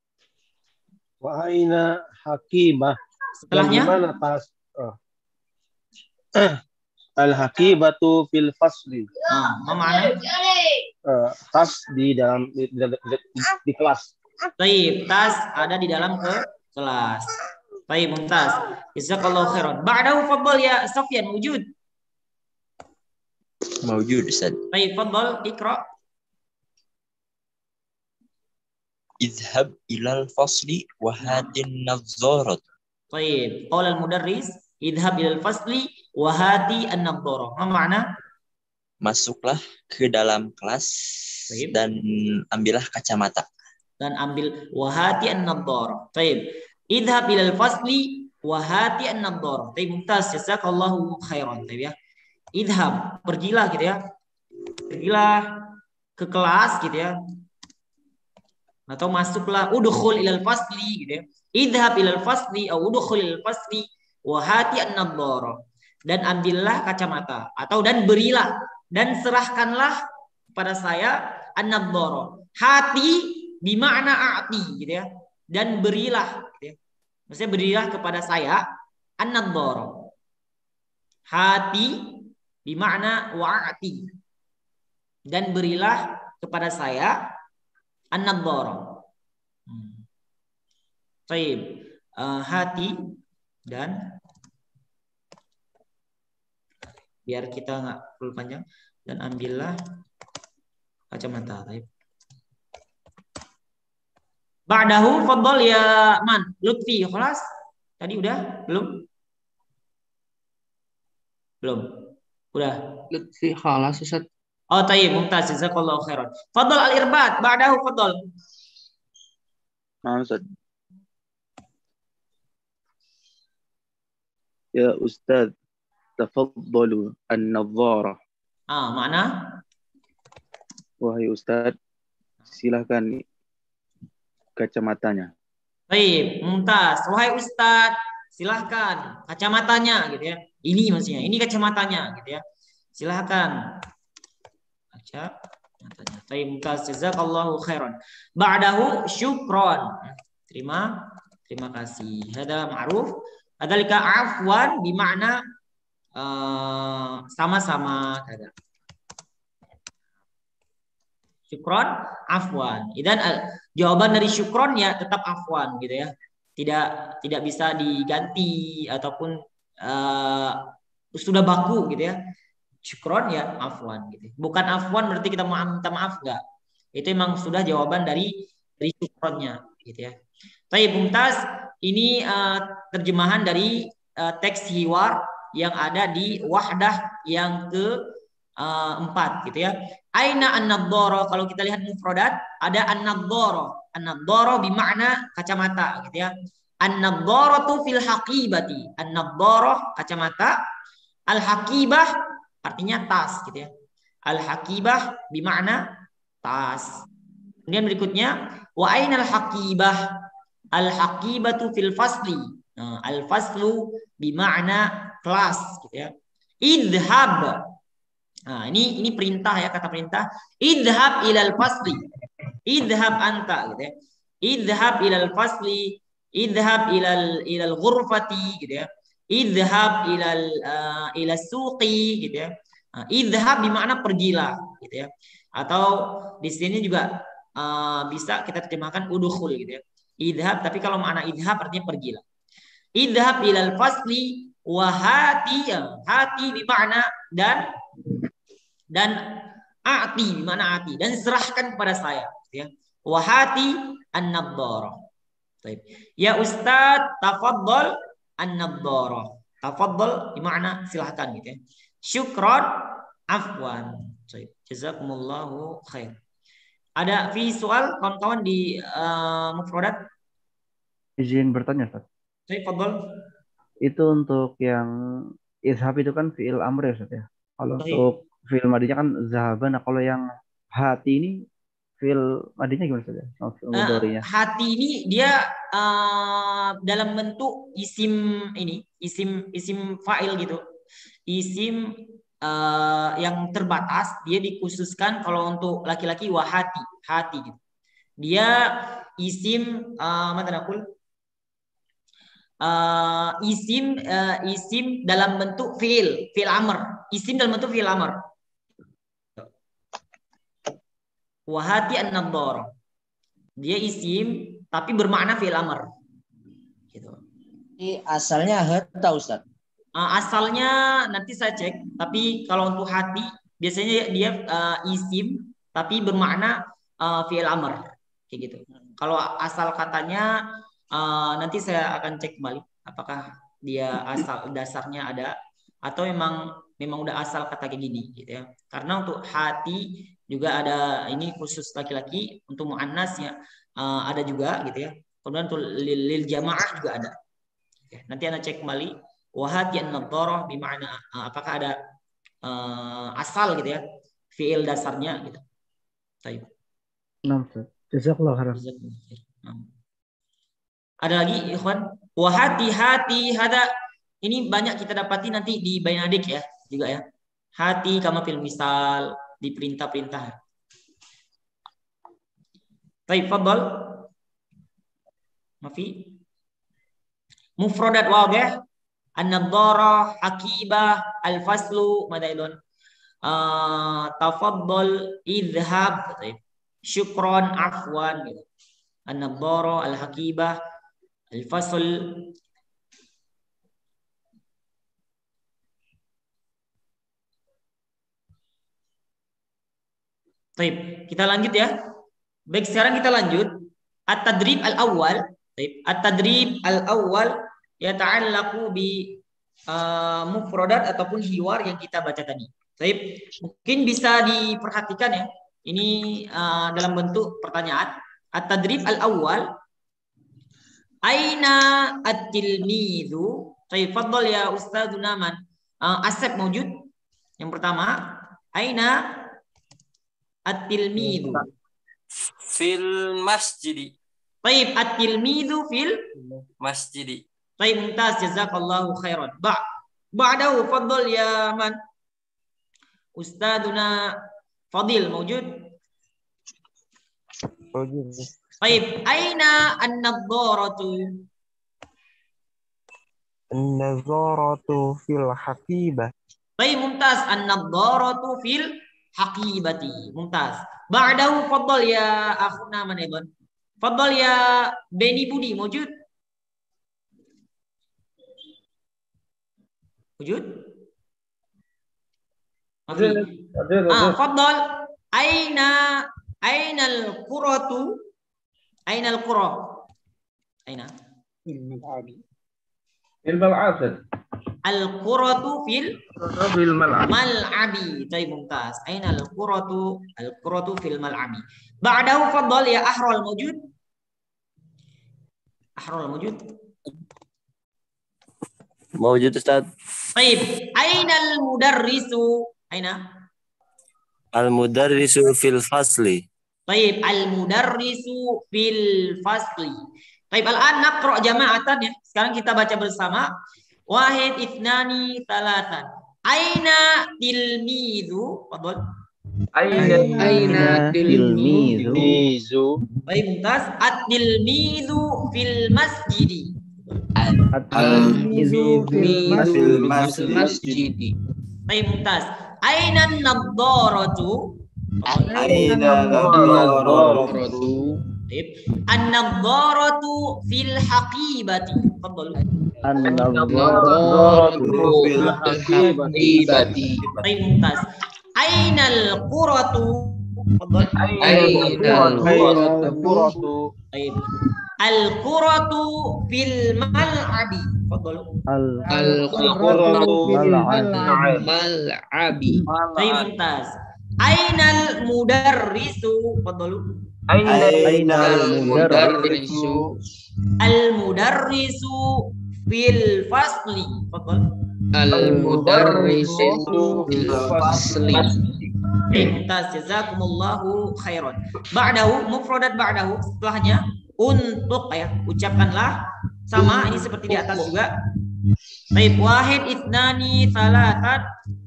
Wa aina haqibah. Setelahnya? Di mana tas? Oh. Al-haqibatu fil fasli. Ah, apa makna? Uh, tas di dalam di, di, di, di, di kelas. Baik, tas ada di dalam ke kelas. Baik, mumtaz. Jazakallahu khairan. Ba'dahu Fadl ya Sofyan wujud? Mawjud, Ustaz. Baik, Fadl Iqra. Idhab ilal fasli wa hatin nadharat. Baik, qaul al-mudarris idhab ilal fasli wa hati an-nadharah. Apa makna? Masuklah ke dalam kelas Baik. Dan ambillah kacamata. Dan ambil wa hati an-nadharah. Baik. Idhab ilal fasli wa hati an-nadharah. Baik, mumtaz. Jazakallahu khairan. Baik ya. Idhab, pergilah gitu ya. Pergilah ke kelas gitu ya. Atau masuklah udkhul ilal fasli gitu ya. Idhab ilal fasli atau udkhul ilal fasli wa hati an-nadharah. Dan ambillah kacamata atau dan berilah dan serahkanlah kepada saya an-nadharah. Hati bima'na a'ti gitu ya. Dan berilah gitu ya. Maksudnya berilah kepada saya an-nadharah. Hati bima'na wa'ati. Dan berilah kepada saya an-nadharah. Hmm. Baik, uh, hati dan biar kita nggak perlu panjang dan ambillah kacamata. Baik. Ba'dahu Fadl ya man Lutfi, khalas. Tadi udah belum? Belum. Udah. Lutfi khalas Ustaz. Oh, tayyib, mumtaz. Jazakallahu khairan. Fadl al-irbad, ba'dahu fadl. Nah, Ustaz. Ya Ustaz, tafaddalu an-nadhara. Ah, mana? Wahai Ustaz, silahkan kacamatanya. Baik, mumtaz. Wahai Ustadz, silahkan kacamatanya gitu ya. Ini maksudnya, ini kacamatanya gitu ya. Silahkan. Kacamatanya. Baik, mumtaz. Jazakallahu khairan. Ba'dahu syukron. Terima terima kasih. Hada ma'ruf. Adalika afwan bermakna uh, sama-sama kada. Syukron, afwan. Dan jawaban dari syukron ya tetap afwan gitu ya. Tidak tidak bisa diganti ataupun uh, sudah baku gitu ya. Syukron ya afwan gitu. Bukan afwan berarti kita mau minta maaf enggak. Itu memang sudah jawaban dari dari syukronnya gitu ya. Baik, mumtaz. Ini uh, terjemahan dari uh, teks hiwar yang ada di wahdah yang ke uh, empat gitu ya. Aina an-nadhara, kalau kita lihat mufradat ada an-nadhara. An-nadhara bermakna kacamata gitu ya. An-nadharatu fil haqibati. An-nadhara kacamata, al-haqibah artinya tas gitu ya. Al-haqibah bermakna tas. Kemudian berikutnya wa ainal haqibah. Al-haqibatu fil fasli. Nah, al-faslu bermakna kelas gitu ya. Idhab. Nah, ini ini perintah ya, kata perintah. Idhab ilal fasli. Idhab anta gitu ya. Idhab ilal fasli, idhab ilal ilal ghurfati gitu ya. Idhab ilal uh, ilal suqi gitu ya. Nah, idhab bermakna pergilah gitu ya. Atau di sini juga uh, bisa kita terjemahkan udkhul gitu ya. Idhab, tapi kalau makna idhab artinya pergilah. Idhab ilal fasli wa hati, hati bermakna dan dan ati bermakna ati, dan serahkan kepada saya ya. Wa hati an-nadhara. Baik. Ya Ustaz, tafaddal an-nadhara. Tafaddal bermakna silahkan gitu ya. Syukran, afwan. Baik. Jazakumullahu khair. Ada fi soal kawan-kawan di uh, mufradat? Izin bertanya, Ustaz. Baik, fadhal. Itu untuk yang izhab itu kan fi'il amr ya, Ustaz ya. Kalau Baik. untuk fi'il madinya kan zahaba. Nah, kalau yang hati ini fi'il madinya gimana, Ustaz ya? Oh, fi'il mudhari'nya. Uh, hati ini dia uh, dalam bentuk isim ini, isim isim fa'il gitu. Isim uh, yang terbatas, dia dikhususkan kalau untuk laki-laki wahati, hati gitu. Dia isim uh, mana nakul? Uh, isim uh, isim dalam bentuk fi'il, fi'il amr. Isim dalam bentuk fi'il amr. Wahati an-nadhara. Dia isim tapi bermakna fi'il amr. Gitu. Ini asalnya harta, Ustaz. Uh, asalnya nanti saya cek, tapi kalau untuk hati biasanya dia uh, isim tapi bermakna uh, fi'il amr kayak gitu. Kalau asal katanya uh, nanti saya akan cek kembali apakah dia asal dasarnya ada atau memang memang udah asal kata kayak gini gitu ya. Karena untuk hati juga ada ini khusus laki-laki, untuk muannas ya uh, ada juga gitu ya. Kemudian untuk lil, lil jamaah juga ada. Oke, nanti Anda cek kembali wahati an-nadharah bermakna uh, apakah ada uh, asal gitu ya, fiil dasarnya gitu. Baik. Nah, jazakallahu khairan. Ada lagi ikhwan? Wahati hati hada, ini banyak kita dapati nanti di bainadik ya juga ya. Hati kama fil misal di perintah-perintah. Baik, fadhal. Mafi. Mufradat wadih. An-nadhara, hakibah, al-faslu, madaidun. Uh, tafaddal, idhab, syukron, afwan gitu. An-nadhara, al-hakibah, al-fasl. Baik, kita lanjut ya. Baik, sekarang kita lanjut. At-tadrib al-awwal. Baik, at-tadrib al-awwal yata'allaqu bi uh, mufradat ataupun hiwar yang kita baca tadi. Baik, mungkin bisa diperhatikan ya. Ini uh, dalam bentuk pertanyaan. At-tadrib al-awwal. Aina at-tilmidhu? Baik, fadhal ya Ustadzuna man. Uh, Asep mawjud. Yang pertama, aina at-tilmidhu? Fil masjidi. Baik, at-tilmidhu fil masjidi. Baik, mumtaz, jazakallahu khairan. Ba ba'dahu fadhal ya man. Ustadzuna Fadil mawjud. Mawjud. Baik, aina an-nadharatu? An-nadharatu fil haqibah. Baik, mumtaz, an-nadharatu fil haqibati. Mumtaz. Ba'dahu fadhal ya akhuna man aidan. Fadhal ya Beni Budi mawjud. Wujud? Ah, fadhal. Aina aina al-quratu? Aina al-qura? Aina? Fil mal'ab. Al-quratu fil fil mal'ab. mal'abi. Baik, mumtaz. Aina al-quratu? Al-quratu fil mal'abi. Ba'dahu fadhal ya Ahrul mawjud. Ahrul mawjud. Mawjud Ustaz. Baik, aina al-mudarrisu? Aina? Al-mudarrisu fil fasli. Baik, al-mudarrisu fil fasli. Baik, al-an naqra jama'atan ya. Sekarang kita baca bersama. Wahid, ithnani, talatan. Aina tilmidhu? Fadhal. Aina tilmidhu? Baik, mumtaz. At-tilmidhu fil masjidi. Al-tilmidhu fil masjidi. Baik, mumtaz. Aina an-nadharatu? Aina an-nadharatu? An-nadharatu fil haqibati. Fadhal. An-nadharatu fil haqibati. Baik, mumtaz. Aina al-quratu? Fadhal. Aina al-quratu? Baik. Al-quratu fil mal'abi. Fadhal. Al-quratu fil mal'abi. Baik, mumtaz. Aina al-mudarrisu? Fadhal. Aina al-mudarrisu? Al-mudarrisu fil fasli. Fadhal. Al-mudarrisu fil fasli. Mumtaz, jazakumullahu khairan. Ba'dahu mufradat ba'dahu, setelahnya untuk ya ucapkanlah sama ini seperti di atas juga. Baik, wahid, itnani, salatan.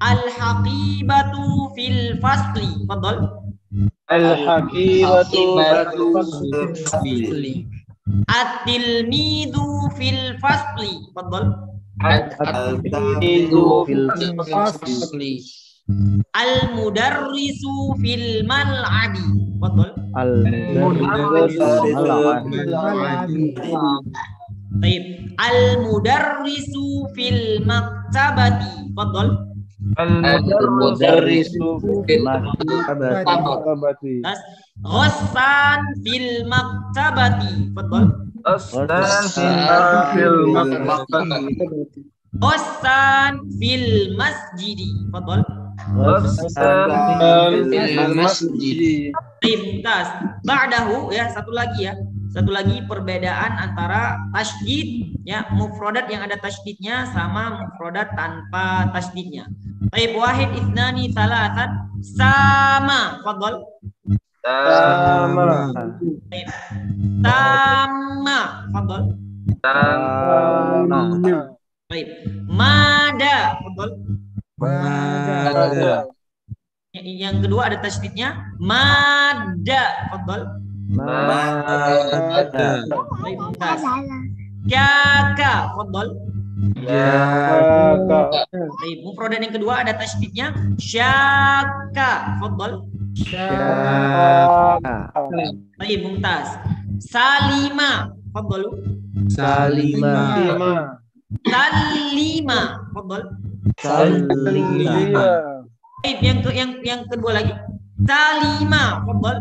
Al-haqibatu fil fasli. Fadhal. Al-haqibatu fil fasli. At-tilmidhu fil fasli. Fadhal. At-tilmidhu fil fasli. Al-mudarrisu fil mal'abi. Fadhal. Al-mudarrisu fil mal'abi. Baik, al-mudarrisu fil maktabati. Fadhal. Al-mudarrisu fil maktabati. Ghassan fil maktabati. Fadhal. Ghassan fil maktabati. Ghassan fil masjidi. Fadhal. Ghassan fil masjidi. Mumtaz. Ba'dahu ya, satu lagi ya. Satu lagi perbedaan antara tasydid ya, mufradat yang ada tasydidnya sama mufradat tanpa tasydidnya. Baik, wahid, ithnani, salatan. Sama. Fadhal. Sama. Baik. Sama. Fadhal. Sama. Baik. Mada. Fadhal. Mada. Yang kedua ada tasydidnya. Mada. Fadhal. Mada. Baik, mumtaz. Kaka. Fadhal. Syaka. Baik, mufradat yang kedua ada tasydidnya. Syaka. Fadhal. Syaka. Baik, mumtaz. Salima. Fadhal. Salima. Salima. Fadhal. Salima. Baik, yang ke, yang yang kedua lagi. Salima. Fadhal.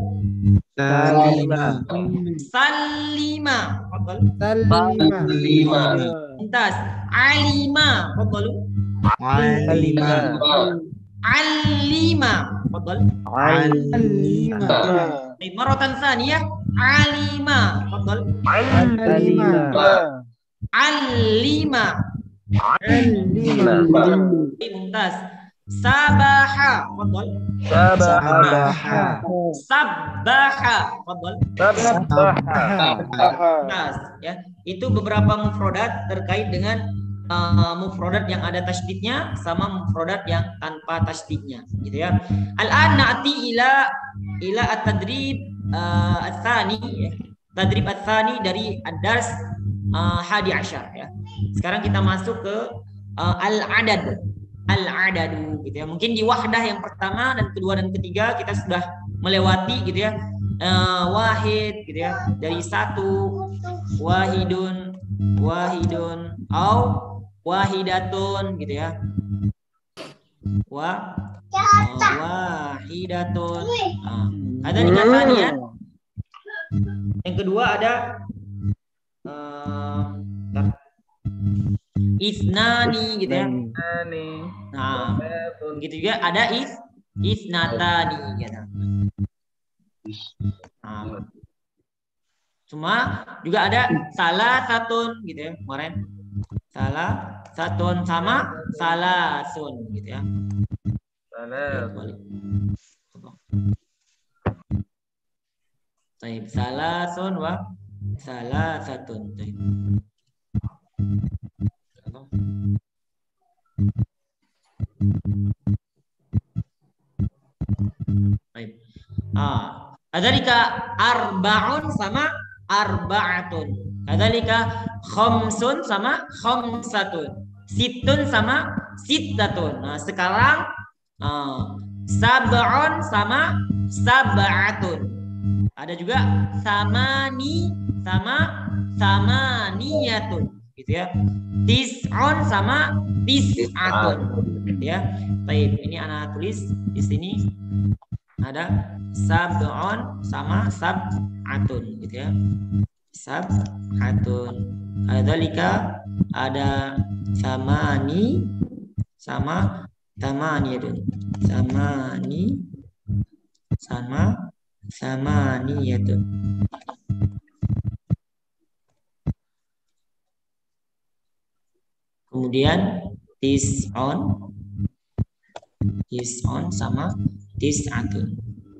Salima. Salima. Fadhal. Salima. Mumtaz. Alima. Fadhalu. Alima. Alima. Fadhal. Alima. Baik, maratan tsaniyah. Alima. Fadhal. Alima. Alima. Alima. Baik, Mumtaz. Sabaha. Fadhal. Sabaha. Sabbaha. Fadhal. Mumtaz, ya. Itu beberapa mufradat terkait dengan Uh, mufradat yang ada tasydidnya sama mufradat yang tanpa tasydidnya, gitu ya. Al-an na'ti ila ila at-tadrib uh, ats-tsani, ya. Tadrib ats-tsani dari ad-dars uh, hadi asyar, ya. Sekarang kita masuk ke uh, al-adad. Al-adadu, gitu ya. Mungkin di wahdah yang pertama dan kedua dan ketiga kita sudah melewati, gitu ya. Uh, wahid, gitu ya. Dari satu, wahidun, wahidun, au wahidatun, gitu ya. Wa uh, wahidatun. Uh, ada di katanya. Yang kedua ada uh, isnani, gitu ya. Nah, gitu juga ada is isnatani, gitu. Nah, cuma juga ada salah satun, gitu ya, kemarin. Salah satun sama salasun, gitu ya. Salah. Baik, salasun wa salasatun. Baik. Ah, adzalika arba'un sama arba'atun. Adzalika khamsun sama khamsatun. Sittun sama sittatun. Nah, sekarang uh, sab'un sama sab'atun. Ada juga samani sama samaniyatun, gitu ya. Tis'un sama tis'atun, gitu ya. Baik, ini anak tulis di sini ada sab'un sama sab'atun, gitu ya. Sab'atun. Adzalika ada samani sama samaniyatun. Samani sama samaniyatun. Kemudian tis'un, tis'un sama tis'atun.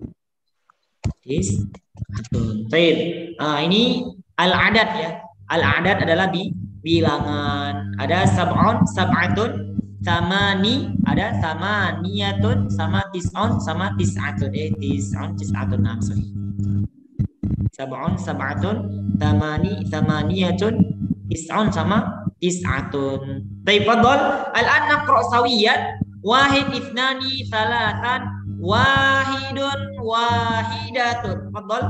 Tis'atun. Baik. Nah, ini al-adad, ya. Al-adad adalah bi bilangan. Ada sab'un, sab'atun, samani, ada samaniyatun, sama tis'un, sama tis'atun. Eh, tis'un, tis'atun. Nah, sorry. Sab'un, sab'atun, samani, samaniyatun, tis'un, sama tis'atun. Baik, fadhal. Al-an naqra sawiyan. Wahid, ithnani, salatan, wahidun, wahidatun. Fadhal.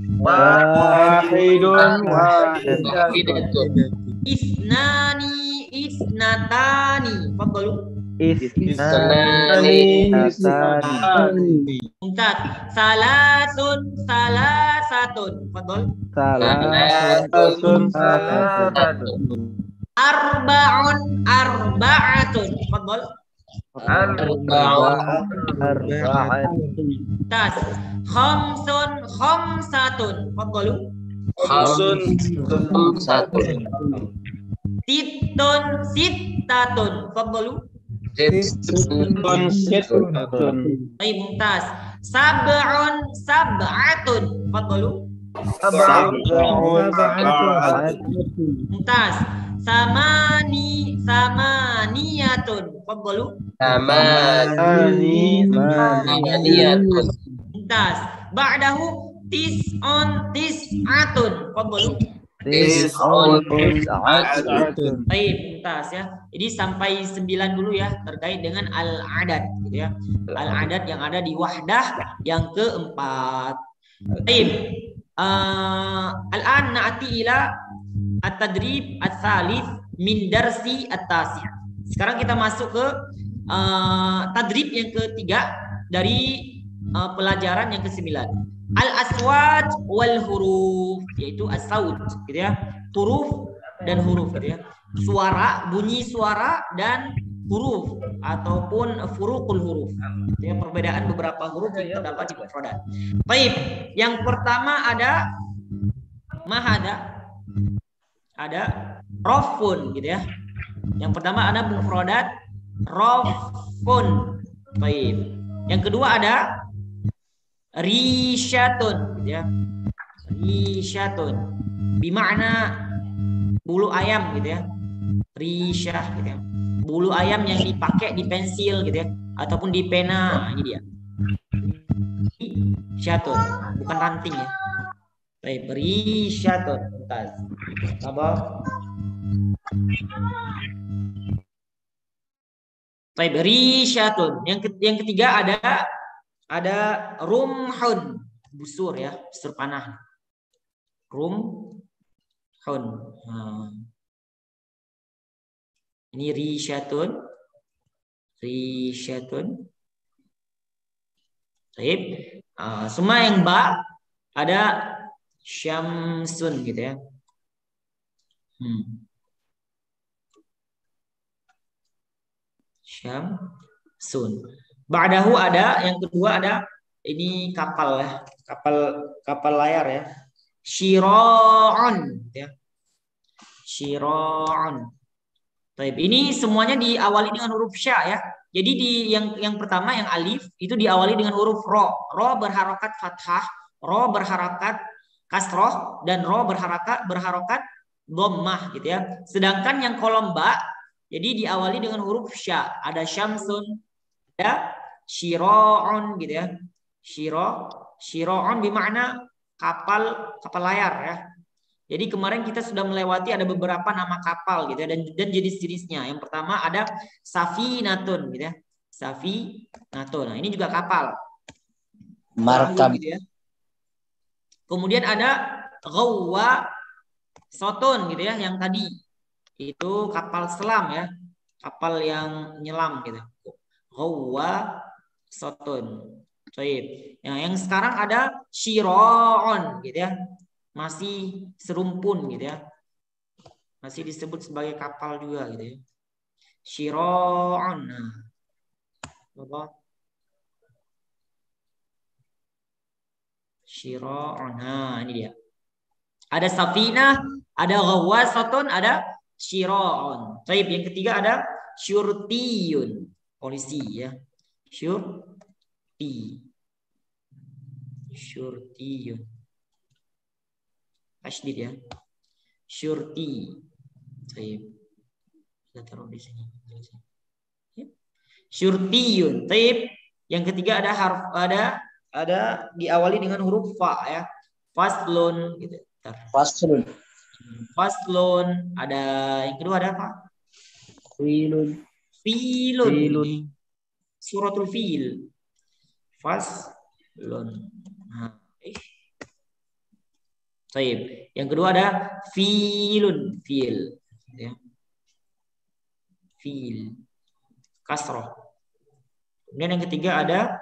Wahidun wahidatun. Isnani, isnatani. Fadhalu. Isnani, isnatani. Mumtaz. Salasun, salasatun. Fadhal. Salasun, salasatun. Arba'un, arba'atun. Fadhal. Arba'un, arba'atun. Tas. Khamsun, khamsatun. Fadhalu. Khamsun, khamsatun. Sittun, sittatun. Fadhalu. Sittun, sittun. Baik, Mumtaz. Sab'un, sab'atun. Fadhalu. Sab'un, Mumtaz. Samani, samaniyatun. Fadhalu. Samani, samaniyatun. Mumtaz. Ba'dahu tis'un, tis'atun. Fadhalu. Tis'un, tis'atun. Baik, Mumtaz, ya. Jadi sampai sembilan dulu, ya, terkait dengan al-adad, gitu ya. Al-adad yang ada di wahdah yang keempat. Baik. Uh, al-an na'ti ila at-tadrib at-tsalits min darsi at-tasi'. Sekarang kita masuk ke uh, tadrib yang ketiga dari uh, pelajaran yang kesembilan. Al-aswat wal huruf, yaitu as-saut, gitu ya. Huruf dan huruf, gitu ya. suara, bunyi suara dan huruf ataupun furuqul huruf. Ya, perbedaan beberapa huruf yang terdapat di mufradat. Baik, yang pertama ada mahada. Ada rofun gitu ya. Yang pertama ada mufradat rofun. Baik. Yang kedua ada risyatun gitu ya. Risyatun. Bimakna bulu ayam gitu ya. Risyah gitu ya. Bulu ayam yang dipakai di pensil gitu ya, ataupun di pena. Ini dia. Risyatun, bukan ranting ya. Baik, risyatun. Bentar. Apa? Baik, risyatun. Yang yang ketiga ada ada rumhun, busur ya, busur panah. Rumhun. Nah. Ini risyatun. Risyatun. Baik. Uh, semua yang ba ada syamsun gitu ya. Hmm. Syamsun. Ba'dahu ada, yang kedua ada ini kapal ya. Kapal kapal layar ya. Syira'un ya. Syira'un. Baik, ini semuanya diawali dengan huruf sya ya. Jadi di yang yang pertama yang alif itu diawali dengan huruf ro. Ro berharokat fathah, ro berharokat kasroh, dan ro berharokat berharokat dhammah gitu ya. Sedangkan yang kolom ba jadi diawali dengan huruf sya. Ada syamsun, ada syira'un gitu ya. Syira, syira'un bermakna kapal kapal layar ya. Jadi kemarin kita sudah melewati ada beberapa nama kapal gitu ya, dan dan jenis-jenisnya. Yang pertama ada safinatun gitu ya. Safinatun. Nah, ini juga kapal. Markab gitu ya. Kemudian ada ghawwa sotun gitu ya, yang tadi. Itu kapal selam ya. Kapal yang nyelam gitu. Ghawwa sotun. Baik. Nah, yang sekarang ada syira'un gitu ya. Masih serumpun gitu ya. Masih disebut sebagai kapal juga gitu ya. Syira'un. Nah. Apa? Syira'un. Nah, ini dia. Ada safinah, ada ghawwasatun, ada syira'un. Baik, yang ketiga ada syurtiyun. Polisi ya. Syurti. Syurtiyun. Tasydid ya. Syurti. Baik. Kita taruh di sini. Ya. Syurtiyun. Baik. Yang ketiga ada harf ada ada diawali dengan huruf fa ya. Faslun gitu. Faslun. Faslun. Ada yang kedua ada apa? Filun. Filun. Filun. Suratul fil. Faslun. Nah, eh. Baik. Yang kedua ada filun, fil, ya. Fil, kasroh. Kemudian yang ketiga ada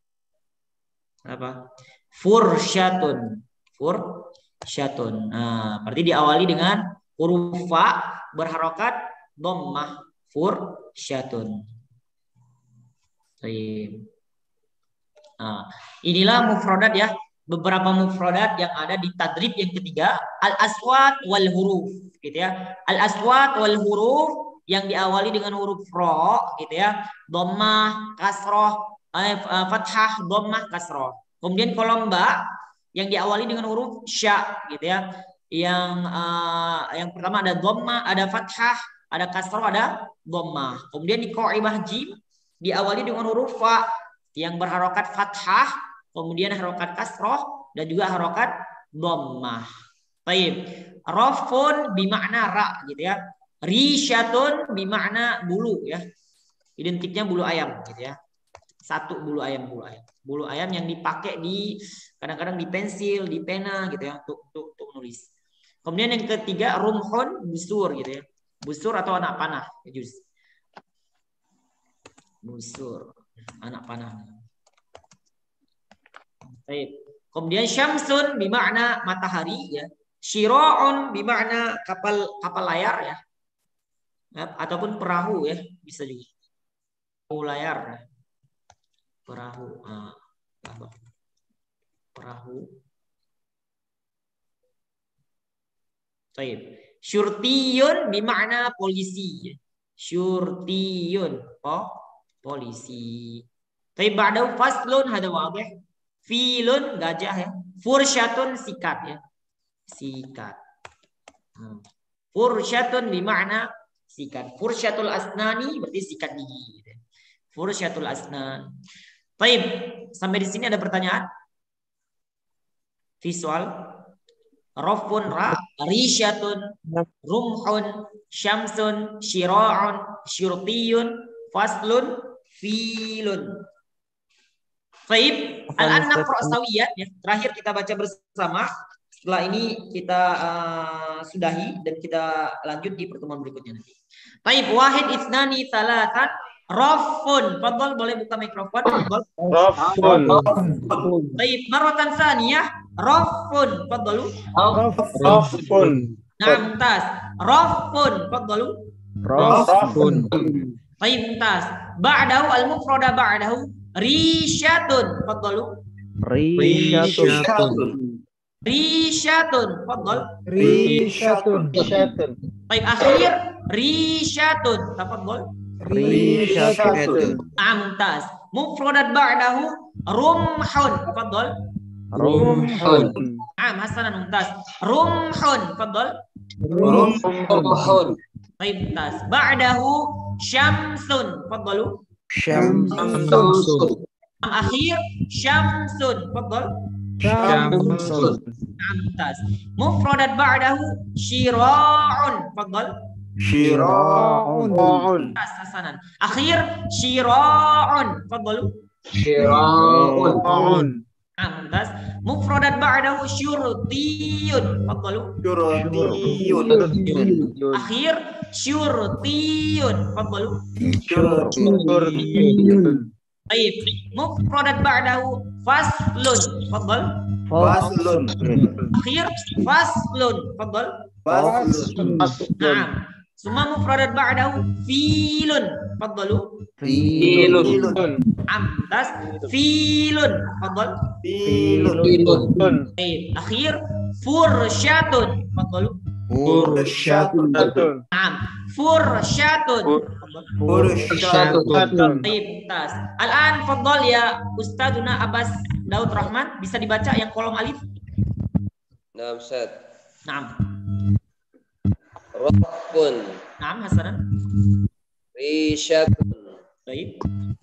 apa? Fursyatun, fursyatun. Nah, berarti diawali dengan huruf fa berharokat dhammah, fursyatun. Baik. Nah, inilah mufradat ya. Beberapa mufradat yang ada di tadrib yang ketiga, al-aswat wal huruf gitu ya. Al-aswat wal huruf yang diawali dengan huruf ro gitu ya. Dhammah, kasroh, eh, fathah, dhammah, kasroh. Kemudian kolom ba yang diawali dengan huruf sya gitu ya. Yang uh, yang pertama ada dhammah, ada fathah, ada kasroh, ada dhammah. Kemudian di qaibah jim diawali dengan huruf fa yang berharokat fathah, kemudian harokat kasroh dan juga harokat dhammah. Baik. Rafun bimakna ra gitu ya. Risyatun bimakna bulu ya. Identiknya bulu ayam gitu ya. Satu bulu ayam, bulu ayam. Bulu ayam yang dipakai di kadang-kadang di pensil, di pena gitu ya untuk untuk, untuk menulis. Kemudian yang ketiga rumhun, busur gitu ya. Busur atau anak panah, ya, juz. Busur, anak panah. Baik. Kemudian syamsun bermakna matahari ya. Syira'un bermakna kapal kapal layar ya. ataupun perahu ya, bisa juga. Perahu layar. Perahu. Ah, perahu. Baik. Syurtiyun bermakna polisi. Syurtiyun, oh, polisi. Baik, ba'dahu faslun hada wadih. Filun gajah ya. Fursyatun sikat ya. Sikat. Hmm. Fursyatun bermakna sikat. Fursyatul asnani berarti sikat gigi. Fursyatul asnan. Baik, sampai di sini ada pertanyaan? Visual. Rafun ra, risyatun, rumhun, syamsun, syira'un, syurtiyun, faslun, filun. Baik, al-an naqra sawiyat ya. Terakhir kita baca bersama. Setelah ini kita uh, sudahi dan kita lanjut di pertemuan berikutnya nanti. Baik, wahid itsnani salatan. Rafun, fadhal boleh buka mikrofon. Rafun. Baik, maratan tsaniyah. Rafun, fadhalu. Rafun. Naam, tas. Rafun, fadhalu. Rafun. Baik, tas. Ba'dahu al-mufrada ba'dahu risyatun, fadhalu. Risyatun. Risyatun, fadhal. Risyatun. Baik, akhir risyatun, tafadhal. Risyatun. Amtas. Mufradat ba'dahu rumhun, fadhal. Rumhun. Am hasanan mumtaz. Rumhun, fadhal. Rumhun. Baik, mumtaz. Ba'dahu syamsun, fadhalu. Syamsun. Akhir syamsun, fadhal. Syamsun. Amtaz. Mufradat ba'dahu syira'un, fadhal. Syira'un. Hasanan. Akhir syira'un, fadhalu. Syira'un. Amtaz. Mufradat ba'dahu syurtiyun, fadhalu. Syurtiyun. Akhir syurtiyun, fadhalu. Syurtiyun. Baik. Mufradat ba'dahu faslun, fadhal. Faslun. Akhir faslun, fadhal. Faslun. Naam. Semua mufradat ba'dahu filun, fadhalu. Filun. Amtas filun, fadhal. Filun. Baik. Akhir fursyatun, fadhalu. Fursyatun. Naam. Fursyatun. Fursyatun. Baik, tas. Al-an fadhal ya Ustadzuna Abbas Daud Rahman, bisa dibaca yang kolom alif? Naam, Ustaz. Naam. Rafun. Naam, hasanan. Risyatun. Baik.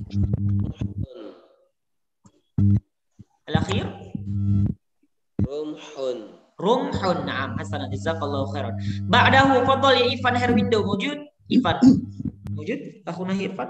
Al-akhir? Rumhun. Rumhun. Naam, hasanan. Jazakallahu khairan. Ba'dahu fadhal ya Ivan Herwindo. Wujud? Ivan. Wujud? Akhuna Irfan.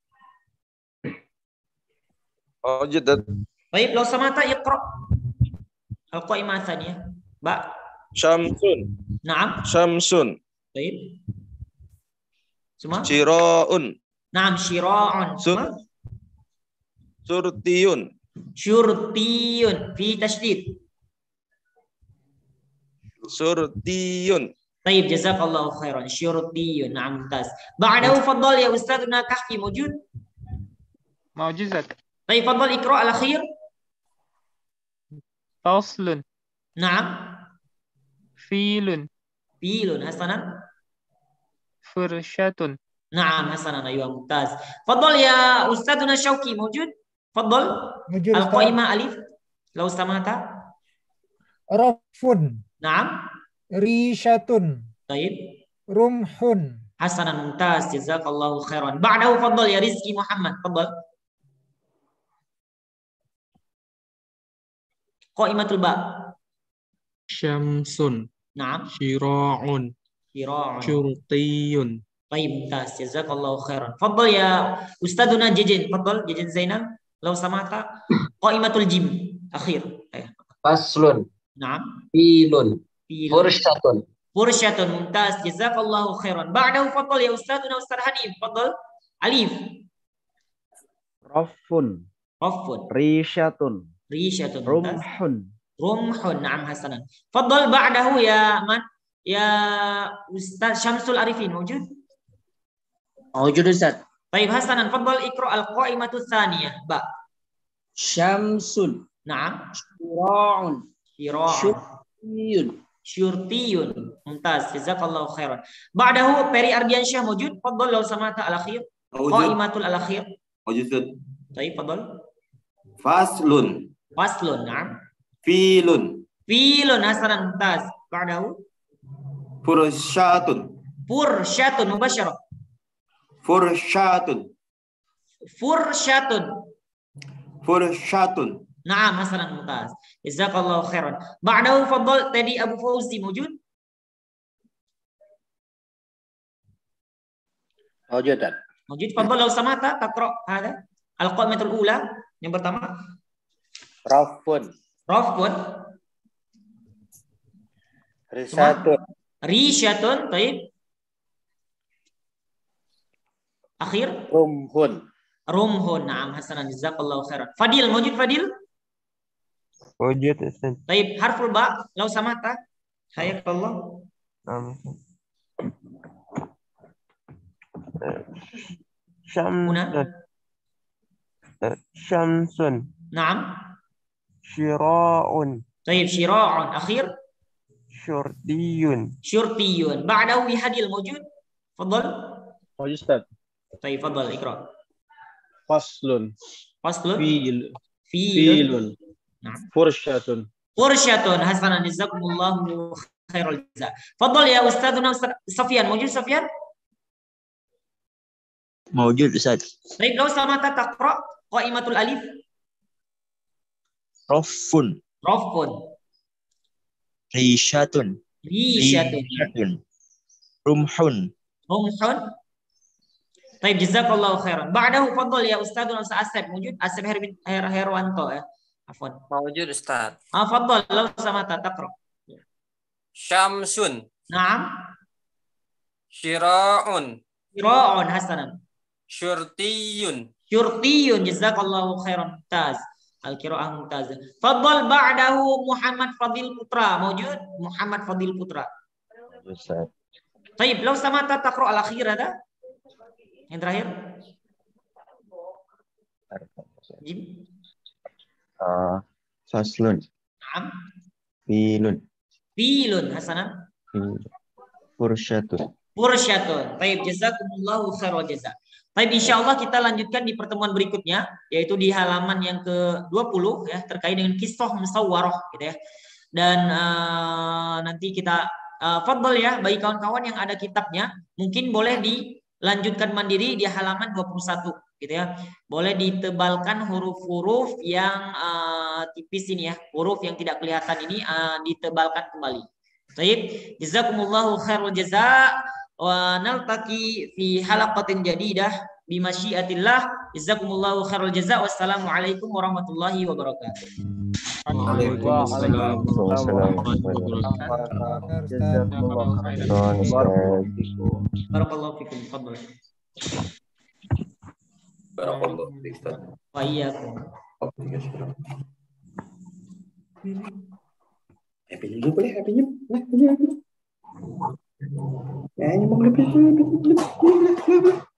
Wujud. Baik, law samata iqra. Al-qaimah tsaniyah. Ba. Syamsun. Naam. Syamsun. Baik. Semua? Syira'un. Naam, syira'un. Semua? Surtiyun. Syurtiyun. Fi tasydid. Surtiyun. Baik, jazakallahu khairan. Syurtiyun. Naam, mumtaz. Ba'dahu fadhal ya Ustadzuna Kahfi, wujud? Mawjud, Ustaz. Baik, fadhal iqra al-akhir. Faslun. Naam. Filun. Filun, hasanan. Fursyatun. Naam, hasanan. Ayuh, mumtaz. Fadhal ya Ustadzuna Syauki, wujud? Fadhal. Wujud, Al-qaimah alif. Law samata. Rafun. Naam. Risyatun. Baik. Rumhun. Hasanan, mumtaz. Jazakallahu khairan. Ba'dahu fadhal ya Rizki Muhammad. Fadhal. Qaimatul ba. Syamsun. Naam. Syira'un. Syira'un. Syurtiyun. Baik, mumtaz. Jazakallahu khairan. Fadhal ya Ustadzuna Jijin. Fadhal Jijin Zainal. Law samata. Qaimatul jim. Akhir. Faslun. Naam. Filun. Filun. Fursyatun. Fursyatun, mumtaz. Jazakallahu khairan. Ba'dahu fadhal ya Ustadzuna Ustadz Hanif. Fadhal. Alif. Rafun. Rafun. Risyatun. Risyatun, mumtaz. Rumhun. Rumhun. Naam, hasanan. Fadhal ba'dahu ya man? Ya Ustaz Syamsul Arifin, wujud? موجود أستاذ. طيب حسنا تفضل اقرأ القائمة الثانية. با. شمس. نعم. شراع. شراع. شرطي. شرطي. ممتاز جزاك الله خيرا. بعده بيري أرديانشاه موجود. تفضل لو سمعت الأخير. قائمة الأخير. موجود. طيب تفضل. فصل. فصل. نعم. فيل. فيل حسنا ممتاز. بعده فرشاة. فرشاة مباشرة. فرشاة. فرشاة. فرشاة. نعم حسنا ممتاز جزاك الله خيرا. بعده فضل tadi Abu Fauzi موجود. موجود. موجود. فضل لو سمعت تقرأ هذا القائمة الأولى yang pertama. رفن. رفن. رساتun. ريشة. طيب أخير. رمهن. رمهن. نعم حسنا جزاك الله خيرا. فadil موجود. فadil موجود أستاذ. طيب حرف الباء لو سمعت حياك الله. نعم. شمس. شمس. نعم. شراع. طيب شراع. أخير. شرطي. شرطي. بعده وحديل موجود. تفضل. موجود أستاذ. طيب تفضل اقرأ. فصل. فصل. فيل. فيل. فيل. نعم. فرشاة. فرشاة. حسنا جزاكم الله خير الجزاء. تفضل يا أستاذنا سفيان. موجود سفيان؟ موجود أستاذ. طيب لو سمعت تقرأ قائمة الألف. رف. رف. ريشة. ريشة. رمح. رمح. طيب جزاك الله خيرا. بعده فضل يا أستاذنا أسب. موجود أسب هيروانتو ya. عفوا. موجود أستاذ. آه فضل لو سمعت تقرأ. شمس. نعم. شراع. شراع. حسنا. شرطي. شرطي. جزاك الله خيرا. ممتاز. القراءة ممتازة. فضل بعده محمد فضيل putra. موجود محمد فضيل putra. طيب لو سمعت تقرأ الأخير هذا yang terakhir. Uh, faslun. Naam. Filun. Filun hasanah. Fursyatun. Fursyatun. Baik, jazakumullahu khairal jazaa. Baik, insyaallah kita lanjutkan di pertemuan berikutnya, yaitu di halaman yang ke dua puluh ya, terkait dengan kisah musawwarah gitu ya. Dan uh, nanti kita uh, fadhol ya bagi kawan-kawan yang ada kitabnya, mungkin boleh dilanjutkan mandiri di halaman dua puluh satu gitu ya. Boleh ditebalkan huruf-huruf yang uh, tipis ini ya, huruf yang tidak kelihatan ini uh, ditebalkan kembali. Baik, jazakumullahu khairul jazaa wa naltaqi fi halaqatin jadidah bi masyiatillah. Jazakumullahu khairul jazaa. Wassalamualaikum warahmatullahi wabarakatuh. Waalaikumsalam. Barakallahu fikum. Fadhal. Barakallahu fikum. Wa iyyakum. Happy New Year boleh, Happy New Year. Ya, ini mau lebih lebih lebih lebih.